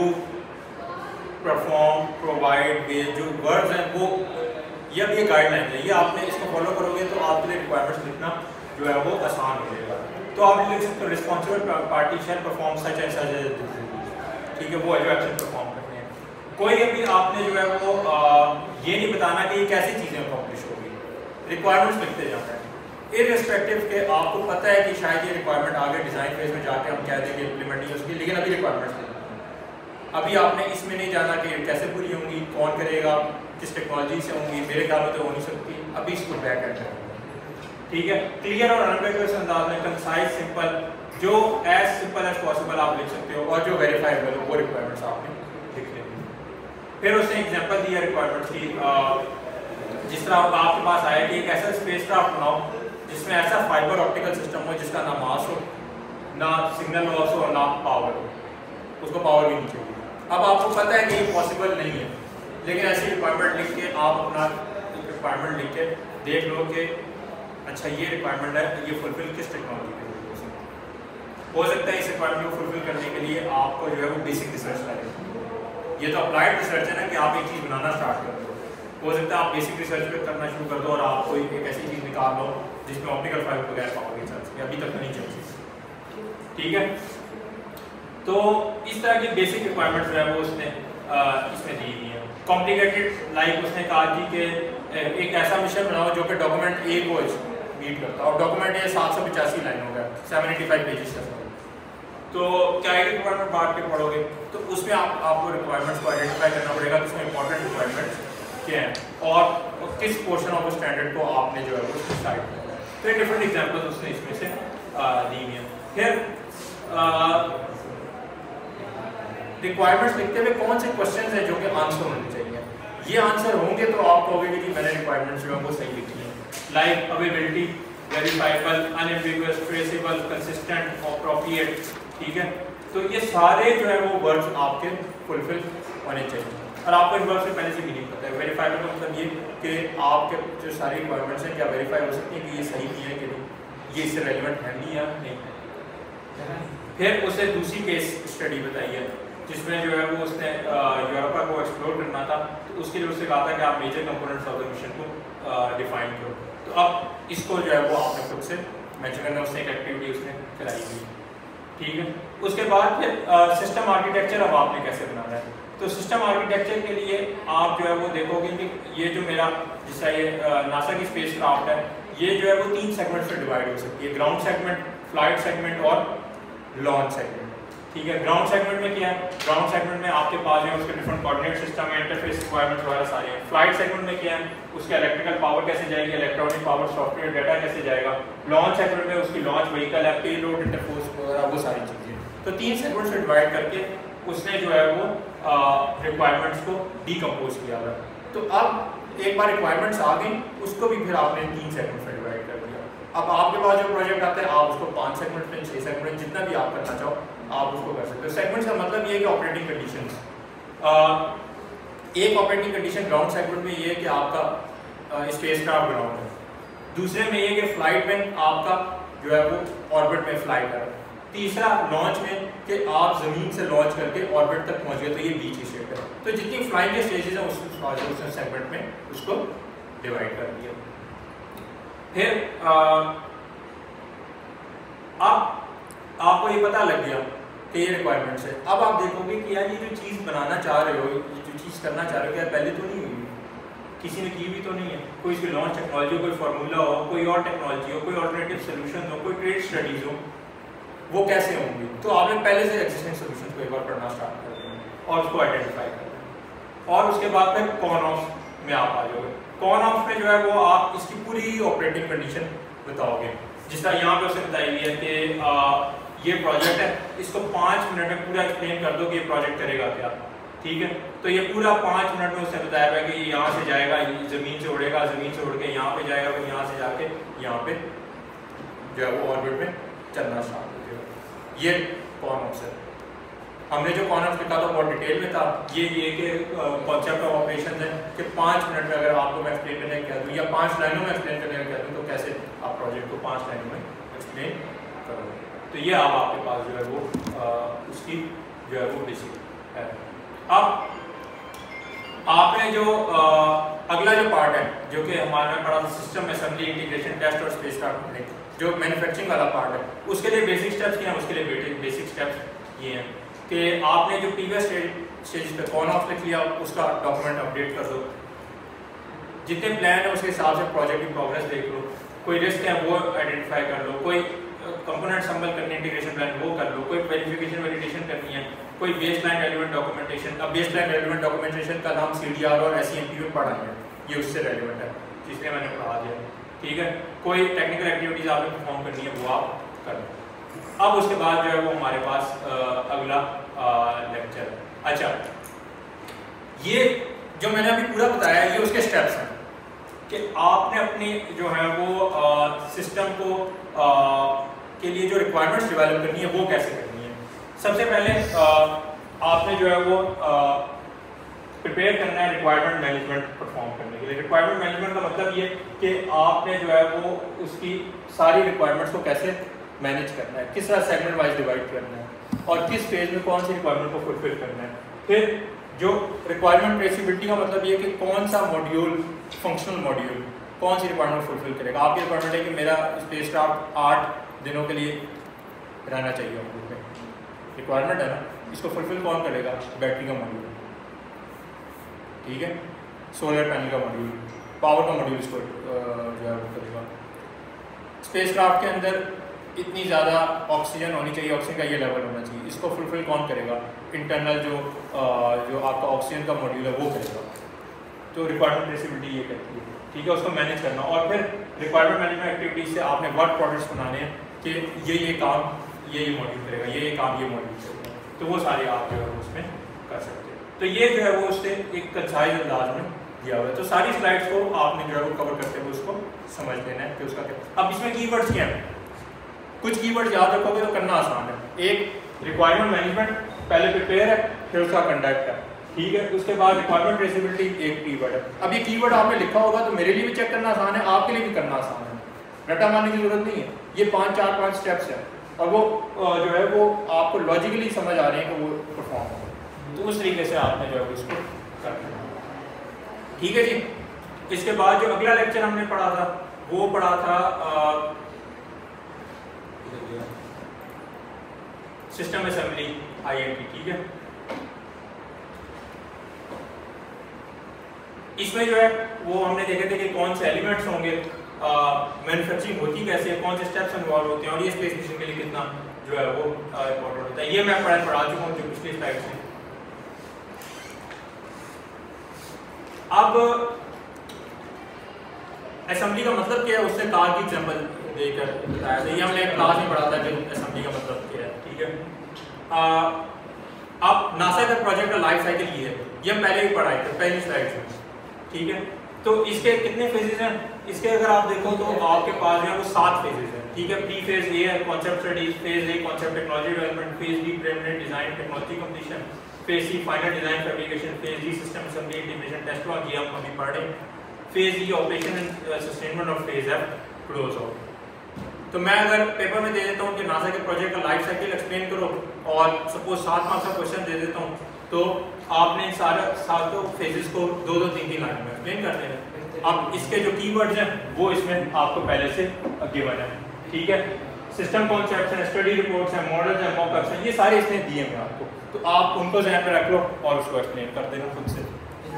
A: परफॉर्म, प्रोवाइड, वे, जो वर्ड्स हैं वो ये अब ये गाइडलाइन है, ये आपने इसको फॉलो करोगे तो आपके लिए रिक्वायरमेंट्स लिखना जो है वो आसान हो जाएगा। तो आप लिख सकते हो responsible party shall perform such and such, ठीक है, वो जो एक्शन परफॉर्म करते हैं। कोई अभी आपने जो है वो ये नहीं बताना कि ये कैसी चीज़ें अकॉम्प्लिश होगी, रिक्वायरमेंट्स लिखते जाना है इररिस्पेक्टिव के आपको पता है कि शायद ये रिक्वायरमेंट आगे डिज़ाइन फेज में जाके हम कह देंगे इम्प्लीमेंट नहीं हो सकती, लेकिन अभी रिक्वायरमेंट्स लिखना है। अभी आपने इसमें नहीं जाना कि कैसे पूरी होंगी, कौन करेगा, किस टेक्नोलॉजी से होंगी, मेरे ख्याल में तो हो नहीं सकती, अभी इसको बैक एंड है, ठीक है। क्लियर और अनएम्बिगुअस अंदाज में कंसाइज, सिंपल, जो एज सिंपल एज पॉसिबल आप लिख सकते हो, और जो वेरीफाइबल हो वो रिक्वायरमेंट्स आपने लिख लेनी। फिर उसने एग्जांपल दिया रिक्वायरमेंट्स की, जिस तरह आपके पास आया कि एक ऐसा स्पेसक्राफ्ट बनाओ जिसमें ऐसा फाइबर ऑप्टिकल सिस्टम हो जिसका ना मास हो, ना सिग्नल लॉस हो, ना पावर हो, उसको पावर भी नहीं चाहिए। अब आपको पता है कि ये पॉसिबल नहीं है, लेकिन ऐसी रिक्वायरमेंट लिख के आप अपना रिक्वायरमेंट लिख के देख लो कि अच्छा ये रिक्वायरमेंट है, ये फुलफिल किस टेक्नोलॉजी के हो सकता है। इस रिक्वायरमेंट को फुलफिल करने के लिए आपको जो है वो बेसिक रिसर्च लगेगा। ये तो अप्लाइड रिसर्च है ना कि आप एक चीज़ बनाना स्टार्ट कर दो, हो सकता है आप बेसिक रिसर्च पे करना शुरू कर दो और आप कोई एक ऐसी चीज़ निकाल लो जिसमें ऑप्टिकल फाइबर बगैर पावर के चल सके, अभी तक तो नहीं चल सकती, ठीक है। तो इस तरह की बेसिक रिक्वायरमेंट्स जो है वो उसने इसमें दी हुई है। कॉम्प्लिकेटेड लाइक उसने कहा कि एक ऐसा मिशन बनाओ जो कि डॉक्यूमेंट ए को मीट करता है, और डॉक्यूमेंट ए 785 लाइनों का, 785 पेजेस का। तो क्या एक रिक्वायरमेंट बांट के पढ़ोगे तो उसमें आपको रिक्वायरमेंट्स को आइडेंटिफाई करना पड़ेगा कि उसमें इंपॉर्टेंट रिक्वायरमेंट्स क्या हैं और किस पोर्शन ऑफ स्टैंडर्ड को आपने जो है वो डिसाइड करना है। तो एक डिफरेंट एग्जांपल्स उसने इसमें से दी हुई हैं। फिर रिक्वायरमेंट्स लिखते हुए कौन से क्वेश्चंस हैं जो कि आंसर होने चाहिए, ये आंसर होंगे तो आप कहोगे कि मैंने रिक्वायरमेंट्स जो है वो सही लिखी है। Like availability, verifiable, unambiguous, traceable, consistent, appropriate, ठीक है। तो ये सारे जो है वो वर्ड्स आपके फुलफिल होने चाहिए, और आपको इन वर्ड्स से पहले से भी नहीं पता है। वेरीफाइबल का मतलब ये कि आपके जो सारी रिक्वायरमेंट्स हैं क्या वेरीफाई हो सकती हैं कि ये सही भी है कि नहीं, ये इससे रेलिवेंट है नहीं या नहीं। फिर उसे दूसरी केस स्टडी बताई है जिसमें जो है वो उसने यूरोपा को एक्सप्लोर करना था, तो उसके लिए उससे कहा था कि आप major components of the mission को डिफाइन करो। तो अब इसको जो है वो आपने खुद से मेंशन करना, उसने एक एक्टिविटी उसने कराई हुई। ठीक है। उसके बाद फिर सिस्टम आर्किटेक्चर अब आपने कैसे बनाना है। तो सिस्टम आर्किटेक्चर के लिए आप जो है वो देखोगे कि ये जो मेरा जैसा ये नासा की स्पेस क्राफ्ट है, ये जो है वो 3 सेगमेंट्स में डिवाइड हो सकती है, ग्राउंड सेगमेंट, फ्लाइट सेगमेंट और लॉन्च सेगमेंट। ठीक है, ग्राउंड सेगमेंट में क्या है, ग्राउंड सेगमेंट में आपके पास है उसके डिफरेंट कोऑर्डिनेट सिस्टम है, इंटरफेस रिक्वायरमेंट्स वगैरह सारे हैं। फ्लाइट सेगमेंट में क्या है, उसके इलेक्ट्रिकल पावर कैसे जाएगी, इलेक्ट्रॉनिक पावर, सॉफ्टवेयर डाटा कैसे जाएगा। लॉन्च सेगमेंट में उसकी लॉन्च व्हीकल है, पेलोड, इंटरफेस वगैरह वो सारी चीज़ें। तो 3 सेगमेंट्स में डिवाइड करके उसने जो है वो रिक्वायरमेंट्स को डीकम्पोज किया हुआ। तो अब एक बार रिक्वायरमेंट्स आ गई, उसको भी फिर आपने 3 सेगमेंट्स में डिवाइड कर दिया। अब आपके पास जो प्रोजेक्ट आता है आप उसको 5 सेगमेंट में, 6 सेगमेंट, जितना भी आप करना चाहो आप उसको कर सकते हो। सेगमेंट्स का मतलब ये है कि ऑपरेटिंग कंडीशंस, एक ऑपरेटिंग कंडीशन ग्राउंड सेगमेंट में ये है कि आपका स्पेसक्राफ्ट ग्राउंड है, दूसरे में ये कि फ्लाइट में आपका जो है वो ऑर्बिट में फ्लाई कर रहा है, तीसरा लॉन्च में कि आप ज़मीन से लॉन्च करके ऑर्बिट तक पहुंच गए, तो ये बीच की शेप है। तो जितनी फ्लाइंग के स्टेजेस हैं उसने सेगमेंट में उसको डिवाइड कर दिया। फिर अब आपको ये पता लग गया कि ये रिक्वायरमेंट्स है। अब आप देखोगे कि यार ये जो चीज़ बनाना चाह रहे हो, ये जो चीज़ करना चाह रहे हो, यार पहले तो नहीं हुई, किसी ने की भी तो नहीं है, कोई इसकी लॉन्च टेक्नोलॉजी, कोई फार्मूला हो, कोई और टेक्नोलॉजी हो, कोई ऑल्टरनेटिव सोल्यूशन हो, कोई ट्रेड स्टडीज हो, वो कैसे होंगी। तो आपने पहले से एग्जिस्टिंग सोल्यूशन को एक बार पढ़ना स्टार्ट कर दें और उसको आइडेंटिफाई कर दें, और उसके बाद फिर कॉन ऑफ में आप आ जाओगे। कॉन ऑफ में जो है वो आप इसकी पूरी ऑपरेटिंग कंडीशन बताओगे, जिस तरह यहाँ पे उसने बताई हुई है कि ये प्रोजेक्ट है, इसको 5 मिनट में पूरा एक्सप्लेन कर दो कि ये प्रोजेक्ट करेगा क्या। ठीक है, तो ये पूरा 5 मिनट में उसने बताया हुआ कि ये यहाँ से जाएगा, ज़मीन से उड़ेगा, ज़मीन से उड़ के यहाँ पे जाएगा, फिर यहाँ से जाके यहाँ पे जो है वो ऑर्बिट में चलना स्टार्ट हो जाएगा। ये कॉन्सेप्ट है। हमने जो कॉन्सेप्ट लिखा था बहुत डिटेल में था। ये कि कॉन्सेप्ट ऑफ ऑपरेशन है कि 5 मिनट में अगर आपको मैं एक्सप्लेन करने कह दूँ या 5 लाइनों में एक्सप्लेन करने कह दूँ तो कैसे आप प्रोजेक्ट को 5 लाइनों में एक्सप्लेन करोगे। तो ये अब आपके पास जो है वो उसकी जो है वो बेसिक है। अब आपने जो अगला जो पार्ट है जो कि हमारा पढ़ा था सिस्टम असेंबली, इंटीग्रेशन, टेस्ट और स्पेसक्राफ्ट में, जो मैन्युफैक्चरिंग वाला पार्ट है, उसके लिए बेसिक स्टेप्स क्या हैं। उसके लिए बेसिक स्टेप्स ये हैं कि आपने जो प्रीवियस स्टेज पे कॉन ऑफ लिख लिया, उसका डॉक्यूमेंट अपडेट कर दो, जितने प्लान है उसके हिसाब से प्रोजेक्ट की प्रोग्रेस देख लो, कोई रिस्क है वो आइडेंटिफाई कर लो, कोई कंपोनेंट संबल करनी है इंटीग्रेशन प्लान वो कर लो, कोई वेरिफिकेशन वैलिडेशन करनी है, कोई बेसलाइन रेलेवेंट डॉक्यूमेंटेशन। अब बेसलाइन रेलेवेंट डॉक्यूमेंटेशन का नाम CDR और SEMP में पढ़ा है, ये उससे रेलेवेंट है जिसने मैंने पढ़ा दिया। ठीक है, कोई टेक्निकल एक्टिविटीज आपने परफॉर्म करनी है वो आप कर लो। अब उसके बाद जो है वो हमारे पास अगला लेक्चर है। अच्छा, ये जो मैंने अभी पूरा बताया ये उसके स्टेप्स हैं कि आपने अपनी जो है वो सिस्टम को के लिए जो रिक्वायरमेंट्स डेवलप करनी है वो कैसे करनी है। सबसे पहले आपने जो है वो प्रिपेयर करना है रिक्वायरमेंट मैनेजमेंट परफॉर्म करने के लिए। रिक्वायरमेंट मैनेजमेंट का मतलब ये कि आपने जो है वो उसकी सारी रिक्वायरमेंट्स को कैसे मैनेज करना है, किस तरह सेगमेंट वाइज डिवाइड करना है और किस फेज में कौन सी रिक्वायरमेंट को फुलफिल करना है। फिर जो रिक्वायरमेंट ट्रेसेबिलिटी का मतलब ये कि कौन सा मॉड्यूल, फंक्शनल मॉड्यूल कौन सी रिक्वायरमेंट फुलफिल करेगा। आपकी रिक्वायरमेंट है कि मेरा स्पेसक्राफ्ट 8 दिनों के लिए रहना चाहिए ऑर्बिट में, रिक्वायरमेंट है ना, इसको फुलफिल कौन करेगा, बैटरी का मॉड्यूल, ठीक है, सोलर पैनल का मॉड्यूल, पावर का मॉड्यूल इसको जो है वो करेगा। स्पेसक्राफ्ट के अंदर इतनी ज़्यादा ऑक्सीजन होनी चाहिए, ऑक्सीजन का ये लेवल होना चाहिए, इसको फुलफिल कौन करेगा, इंटरनल जो आपका ऑक्सीजन का मॉड्यूल है वो करेगा। तो रिक्वायरमेंट ट्रेसेबिलिटी ये कहती है, ठीक है, उसको मैनेज करना। और फिर रिक्वायरमेंट मैनेजमेंट एक्टिविटीज से आपने वर्क प्रोडक्ट्स बनाने हैं कि ये काम ये मॉड्यूल करेगा, ये काम ये मॉड्यूल करेगा, तो वो सारे आप जो है उसमें कर सकते हैं। तो ये जो है वो उससे एक कंसाइज अंदाज में दिया हुआ है। तो सारी स्लाइड्स को आपने जो है वो कवर करते हुए उसको समझ लेना है कि उसका क्या। अब इसमें कीवर्ड्स क्या हैं, कुछ कीवर्ड्स याद रखोगे तो करना आसान है। एक रिक्वायरमेंट मैनेजमेट पहले प्रिपेयर है, फिर उसका कंडक्ट है, ठीक है, उसके बाद रिक्वायरमेंट ट्रेसेबिलिटी एक कीवर्ड है। अब ये कीवर्ड आपने लिखा होगा तो मेरे लिए भी चेक करना आसान है, आपके लिए भी करना आसान है, रट्टा मारने की जरूरत नहीं है। ये 5 स्टेप्स हैं और वो जो है वो आपको लॉजिकली समझ आ रहे हैं कि वो परफॉर्म हो, तो उस तरीके से आपने जो है उसको करना है, ठीक है जी। इसके बाद जो अगला लेक्चर हमने पढ़ा था वो पढ़ा था सिस्टम असेंबली INT, ठीक है। इसमें जो है वो हमने देखे थे कि कौन से एलिमेंट्स होंगे, मैन्युफैक्चरिंग होती कैसे है, कौन से स्टेप्स इन्वॉल्व होते हैं और ये स्पेसिफिकेशन के लिए कितना जो है वो इम्पोर्टेंट होता है। ये मैं पढ़ा चुका हूँ जो पिछली स्लाइड से। अब असेंबली का मतलब क्या है उससे कार की एग्जांपल देकर बताया था। ये हमने क्लास में पढ़ा था कि असेंबली का मतलब क्या है, ठीक है। अब नासा का प्रोजेक्ट का लाइफ साइकिल ये है, ये हम पहले ही पढ़ाए थे पहली स्लाइड में, ठीक है। तो इसके कितने फेजेस हैं, इसके अगर आप देखो तो आपके पास जो है वो 7 फेजेस हैं, ठीक है। प्री फेज ए है concept studies, phase A concept technology development, phase B preliminary design technology completion, phase C final design fabrication, phase D system assembly integration test work, ये हम अभी पढ़ रहे हैं। Phase E operation and sustainment और phase F close out. तो मैं अगर पेपर में दे देता हूँ कि नासा के प्रोजेक्ट का लाइफ साइकिल एक्सप्लेन करो और सपोज 7 मार्क्स का क्वेश्चन दे देता हूँ, तो आपने सातों फेजेस को 2-2, 3-3 लाइन में एक्सप्लेन करते हैं। अब इसके जो कीवर्ड्स हैं वो इसमें आपको पहले से गिवन है, ठीक है। सिस्टम कॉन्सेप्ट्स हैं, स्टडी रिपोर्ट्स हैं, मॉडल्स हैं, मॉकअप्स हैं, ये सारे इसने दिए हैं आपको, तो आप उनको ज़हन में रख लो और उसको एक्सप्लेन कर देना खुद से।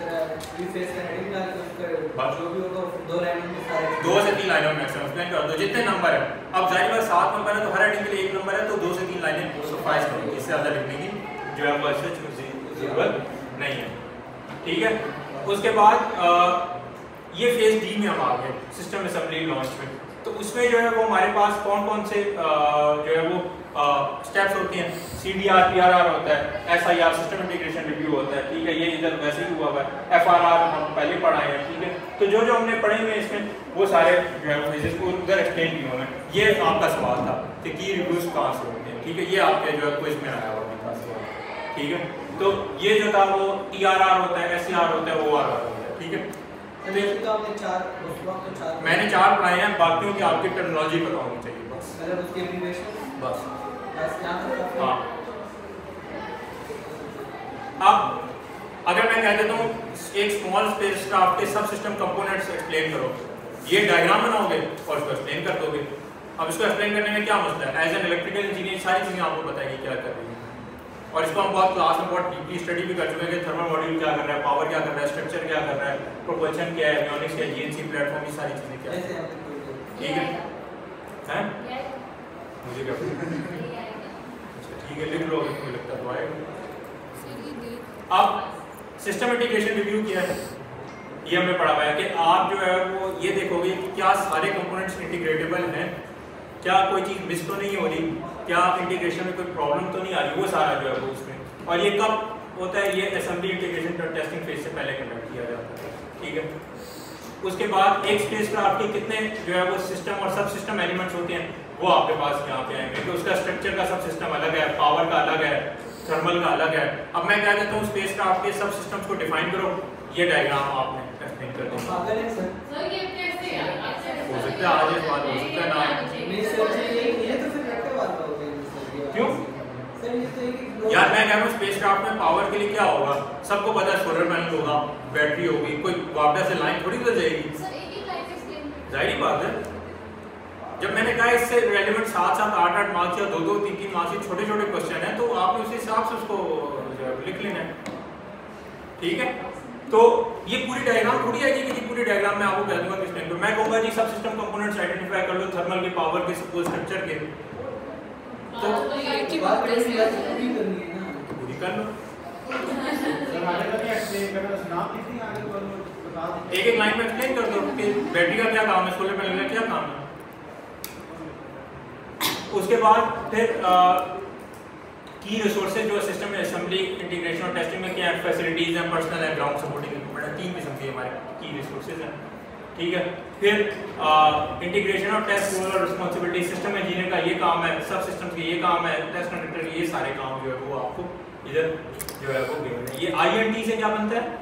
B: जो भी होगा 2 लाइनों में सारे
A: 2 से 3 लाइनों में एक्सप्लेन कर दो जितने नंबर है। अब जाहिर बात 7 नंबर है तो हर हेडिंग के लिए 1 नंबर है, तो 2 से 3 लाइनें सफाइस करेंगी, इससे ज़्यादा लिखने की जो है वो जरूरत नहीं है, ठीक है। उसके बाद ये फेज डी में हम आ गए सिस्टम असेंबली लॉन्च में। तो उसमें जो है वो हमारे पास कौन से जो है वो स्टेप्स होते हैं। CDR PRR होता है, SIR सिस्टम इंटीग्रेशन रिव्यू होता है, ठीक है। ये इधर वैसे ही हुआ है, FRR हम पहले पढ़ाए हैं, ठीक है। तो जो हमने पढ़े हुए इसमें वो सारे जो है वो फेजेस को उधर एक्सप्लेन किए हुए हैं। ये आपका सवाल था कि की रिव्यूज कहाँ से होते हैं, ठीक है। ये आपके जो है क्विज में आया हुआ था सवाल, ठीक है। तो ये जो था वो TRR होता है, SCR होता है, ORR होता है, ठीक है।
B: तो आपने 4
A: मैंने 4 पढ़ाए हैं, बाकियों की आपकी टर्मिनोलॉजी पता होनी चाहिए बस।
B: मतलब उसके एब्रिविएशन
A: बस
B: हाँ।
A: अब अगर मैं कह देता हूँ एक स्मॉल स्पेसक्राफ्ट के सब सिस्टम कंपोनेंट्स एक्सप्लेन करो, ये डायग्राम बनाओगे और उसको एक्सप्लेन कर दोगे। अब इसको एक्सप्लेन करने में क्या मसला है, एज एन इलेक्ट्रिकल इंजीनियर सारी चीज़ें आपको बताएगी क्या कर रही है। और इसको हम बहुत क्लास में बहुत डीपली स्टडी भी कर चुके हैं कि थर्मल मॉड्यूल क्या कर रहा है, पावर क्या कर रहा है, स्ट्रक्चर क्या कर रहा है, प्रोपल्शन क्या है, एवियोनिक्स क्या है, GNC प्लेटफॉर्म, ये सारी चीज़ें क्या है, ठीक है। हैं मुझे क्या ठीक है, लिख लो मुझे लगता है तो आएगा। अब सिस्टम इंटीग्रेशन रिव्यू किया है, ये हमने पढ़ा हुआ है कि आप जो है वो ये देखोगे कि क्या सारे कंपोनेंट्स इंटीग्रेटेबल हैं, क्या कोई चीज़ मिस तो नहीं हो रही, क्या इंटीग्रेशन में कोई प्रॉब्लम तो नहीं आ रही, वो सारा जो है वो उसमें। और ये कब होता है, ये असेंबली इंटीग्रेशन टेस्टिंग फेज से पहले कंडक्ट किया जाता है, ठीक है। उसके बाद एक स्पेसक्राफ्ट के कितने जो है वो सिस्टम और सब सिस्टम एलिमेंट्स होते हैं वो आपके पास यहाँ पे आएंगे, तो उसका स्ट्रक्चर का सब सिस्टम अलग है, पावर का अलग है, थर्मल का अलग है। अब मैं क्या कहता हूँ स्पेसक्राफ्ट के सब सिस्टम्स को डिफाइन करो, ये डायग्राम आपने एक्सप्लेन कर दिया।
D: सर ये कैसे
A: हो सकता है आज इस बात हो सकता है ना,
B: ये तो फिर रखने वाला हो गया
A: क्यों
B: सर। ये तो एक
A: यार मैं कह रहा हूँ स्पेसक्राफ्ट में पावर के लिए क्या होगा, सबको पता है सोलर पैनल होगा, बैटरी होगी, कोई वापस से लाइन थोड़ी गुजर जाएगी,
D: सर एक ही लाइन एक्सप्लेन
A: जाहिर बात है। जब मैंने कहा इससे रेलेवेंट 7-7, 8-8 मार्क्स या 2-2, 3-3 मार्क्स के छोटे छोटे क्वेश्चन हैं, तो आपने उस हिसाब से उसको लिख लेना है, ठीक है। तो ये पूरी डायग्राम थोड़ी आएगी कि पूरी डायग्राम में आपको कह दूंगा किस टाइम पे मैं कहूँगा जी सब सिस्टम कंपोनेंट्स आइडेंटिफाई कर लो, थर्मल के, पावर के, सपोज स्ट्रक्चर के, तो
F: की बात
B: पूरी
F: है
B: करनी है ना।
A: पूरी कर लो, एक लाइन में एक्सप्लेन कर दो कि बैटरी का क्या काम है, सोलर पैनल का क्या काम है। उसके बाद फिर की रिसोर्सेज जो सिस्टम में असेंबली इंटीग्रेशन और टेस्टिंग में क्या फैसिलिटीज हैं, पर्सनल है, ग्राउंड सपोर्टिंग इक्विपमेंट है, 3 किस्म के हमारे की रिसोर्सेज हैं, ठीक है। फिर इंटीग्रेशन और टेस्ट रोल और रिस्पांसिबिलिटी, सिस्टम इंजीनियर का ये काम है, सब सिस्टम के ये काम है, टेस्ट कंडक्टर के ये सारे काम जो है वो आपको इधर जो है वो गिवन है। ये INT से क्या बनता है,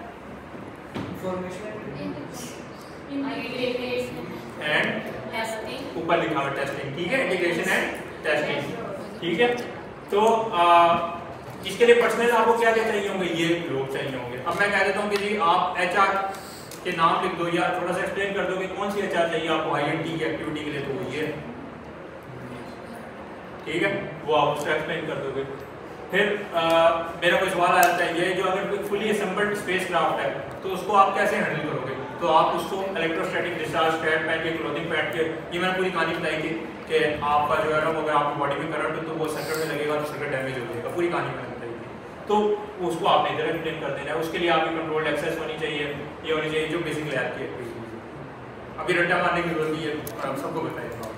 A: एंड
D: टेस्टिंग
A: ऊपर लिखा हुआ टेस्टिंग, ठीक है, इंटीग्रेशन एंड टेस्टिंग, ठीक है। तो इसके लिए पर्सनल आपको क्या क्या चाहिए होंगे, ये लोग चाहिए होंगे। अब मैं कह देता हूँ कि जी आप HR के नाम लिख दो या थोड़ा सा एक्सप्लेन कर दो कि कौन सी HR चाहिए आपको INT की एक्टिविटी के लिए, तो वो ये ठीक है, वो आप उसको एक्सप्लेन कर दोगे। फिर मेरा कोई सवाल आता है ये जो अगर कोई फुली असेंबल्ड स्पेस क्राफ्ट है तो उसको आप कैसे हैंडल करोगे? तो आप उसको इलेक्ट्रोस्टैटिक डिस्चार्ज स्ट्रैप पहन के, क्लोथिंग पहन के, ये मैंने पूरी कहानी बताई थी कि आपका जो है ना अगर आपकी बॉडी में करंट हो तो वो सर्किट में लगेगा तो सर्किट डैमेज हो जाएगा, पूरी कहानी मैंने बताई थी। तो उसको आपने इधर एक्सप्लेन कर देना है। उसके लिए आपकी कंट्रोल्ड एक्सेस होनी चाहिए, ये होनी चाहिए जो बेसिक लैब की एक्टिविटीज। अभी रट्टा मारने की जरूरत नहीं है, आप सबको बताइए।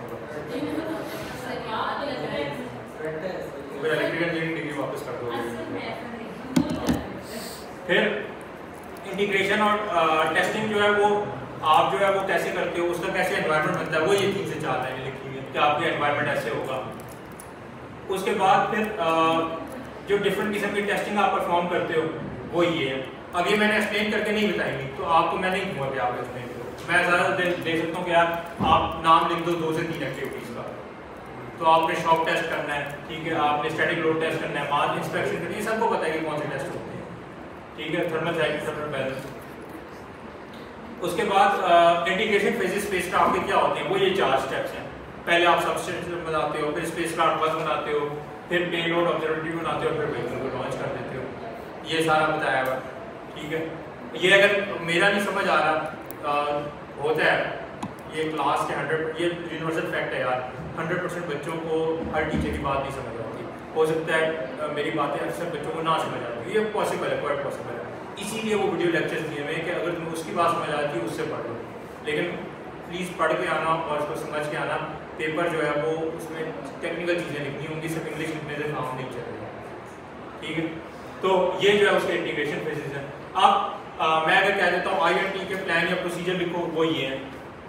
A: इलेक्ट्रिकल इंजीनियरिंग डिग्री वापस कर दोगे। फिर इंटीग्रेशन और टेस्टिंग जो है वो आप जो है वो कैसे करते हो, उसका कैसे एनवायरनमेंट बनता है, वो ये 3 से 4 लाइनें लिखी हुई है कि आपका एनवायरनमेंट ऐसे होगा। उसके बाद फिर जो डिफरेंट किस्म की टेस्टिंग आप परफॉर्म करते हो वो ये है। अब ये मैंने एक्सप्लेन करके नहीं बताएंगी तो आपको मैं नहीं दूंगा कि आप एक्सप्लेन करो। मैं ज़्यादा दे सकता हूँ कि यार आप नाम लिख दो 2 से 3 एक्टिविटीज़ का। तो आपने शॉक टेस्ट करना है, ठीक है, आपने स्टैटिक लोड टेस्ट करना है, मास इंस्पेक्शन करनी है, सबको पता है कि कौन से टेस्ट होते हैं, ठीक है, थर्मल साइकिल, थर्मल बैलेंस। उसके बाद इंटीग्रेशन फेजेस स्पेसक्राफ्ट के क्या होते हैं, वो ये 4 स्टेप्स हैं। पहले आप सबस्टेंस बनाते हो, फिर स्पेसक्राफ्ट बस बनाते हो, फिर पेलोड ऑब्जर्वेटरी बनाते हो, फिर व्हीकल को लॉन्च कर देते हो। ये सारा बताया हुआ, ठीक है। ये अगर मेरा नहीं समझ आ रहा होता है ये क्लास के 100, ये यूनिवर्सल फैक्ट है यार, 100% बच्चों को हर टीचर की बात नहीं समझ आती। हो सकता है मेरी बातें अक्सर बच्चों को ना समझ आती, ये पॉसिबल है, क्वाइट पॉसिबल है। इसीलिए वो वीडियो लेक्चर्स दिए हुए हैं कि अगर तुम्हें उसकी बात समझ आती है उससे पढ़ लो, लेकिन प्लीज़ पढ़ के आना और उसको समझ के आना। पेपर जो है वो उसमें टेक्निकल चीज़ें लिखनी होंगी, सिर्फ इंग्लिश लिखने से काम नहीं चलेगा, ठीक है। तो ये जो है उसके इंटीग्रेशन फेजेस हैं। अब मैं अगर कह देता हूँ INT के प्लान या प्रोसीजर लिखो, वो ये है,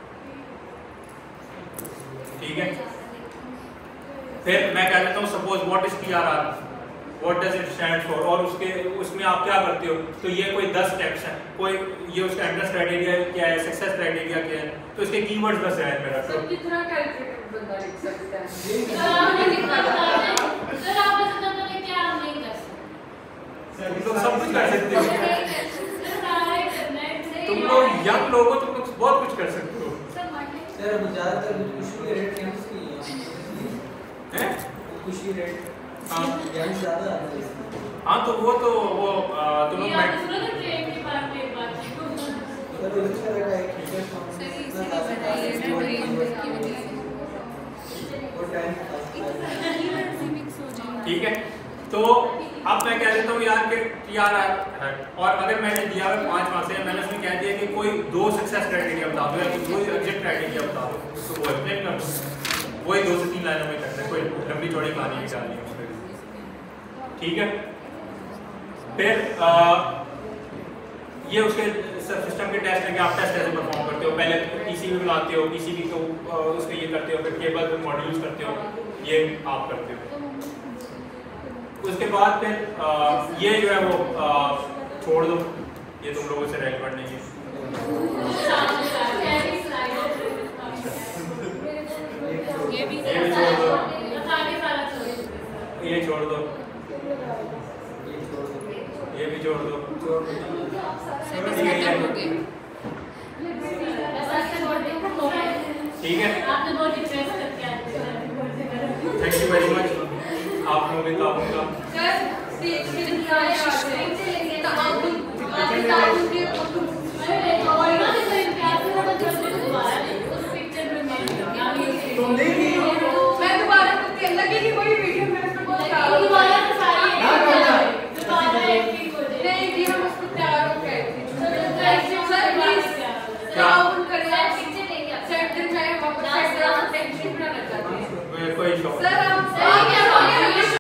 A: ठीक है। फिर मैं कह देता हूँ suppose what is TRR, what does it stand for, और उसमें आप क्या करते हो। तो ये कोई 10 स्टेप्स हैं, कोई ये उसका एंट्रेंस क्राइटेरिया क्या है, सक्सेस क्राइटेरिया क्या है, तो इसके कीवर्ड्स 10 हैं मेरा।
H: सर कितना कैलकुलेटेड बंदा लिख सकता है?
D: सर आप बता दो क्या आप नहीं कर सकते,
A: तुम लोग सब कुछ कर सकते हो, तुम
D: तुम
A: लोग यंग लोग हो, तुम लोग बहुत कुछ कर सकते हो।
B: सर अब ज़्यादातर कुछ भी रेट नहीं
A: हैं,
B: कुछ ही रेट
A: हाँ
B: ज़्यादा
A: हाँ, तो वो तुम लोग
D: ट्रेन के बारे में बात
A: ठीक है। तो अब मैं कह देता हूँ यार कि TRR है, और अगर मैंने दिया है 5 मार्क्स है, मैंने उसमें कह दिया कि कोई 2 सक्सेस क्राइटेरिया बता दो या कोई एग्जिट क्राइटेरिया बता दो, तो वो एक्सप्लेन कर दो। वही 2 से 3 लाइनों में करना है, कोई लंबी चौड़ी कहानी नहीं डालनी है उसमें, ठीक है। फिर ये उसके सिस्टम के टेस्ट है कि आप टेस्ट कैसे परफॉर्म करते हो। पहले PCB बनाते हो, PCB को उसमें ये करते हो, फिर केबल में मॉड्यूल्स करते हो, ये आप करते हो। उसके बाद फिर ये जो है वो छोड़ दो, ये तुम लोगों से रेलेवेंट नहीं है। ये छोड़ दो, ये भी छोड़ दो, ठीक है। थैंक यू वेरी मच, आप लोगों का होगा।
H: मैं दोबारा लगेगी वही वीडियो में नहीं जी, हम उसको तैयार हो गए थे। कोई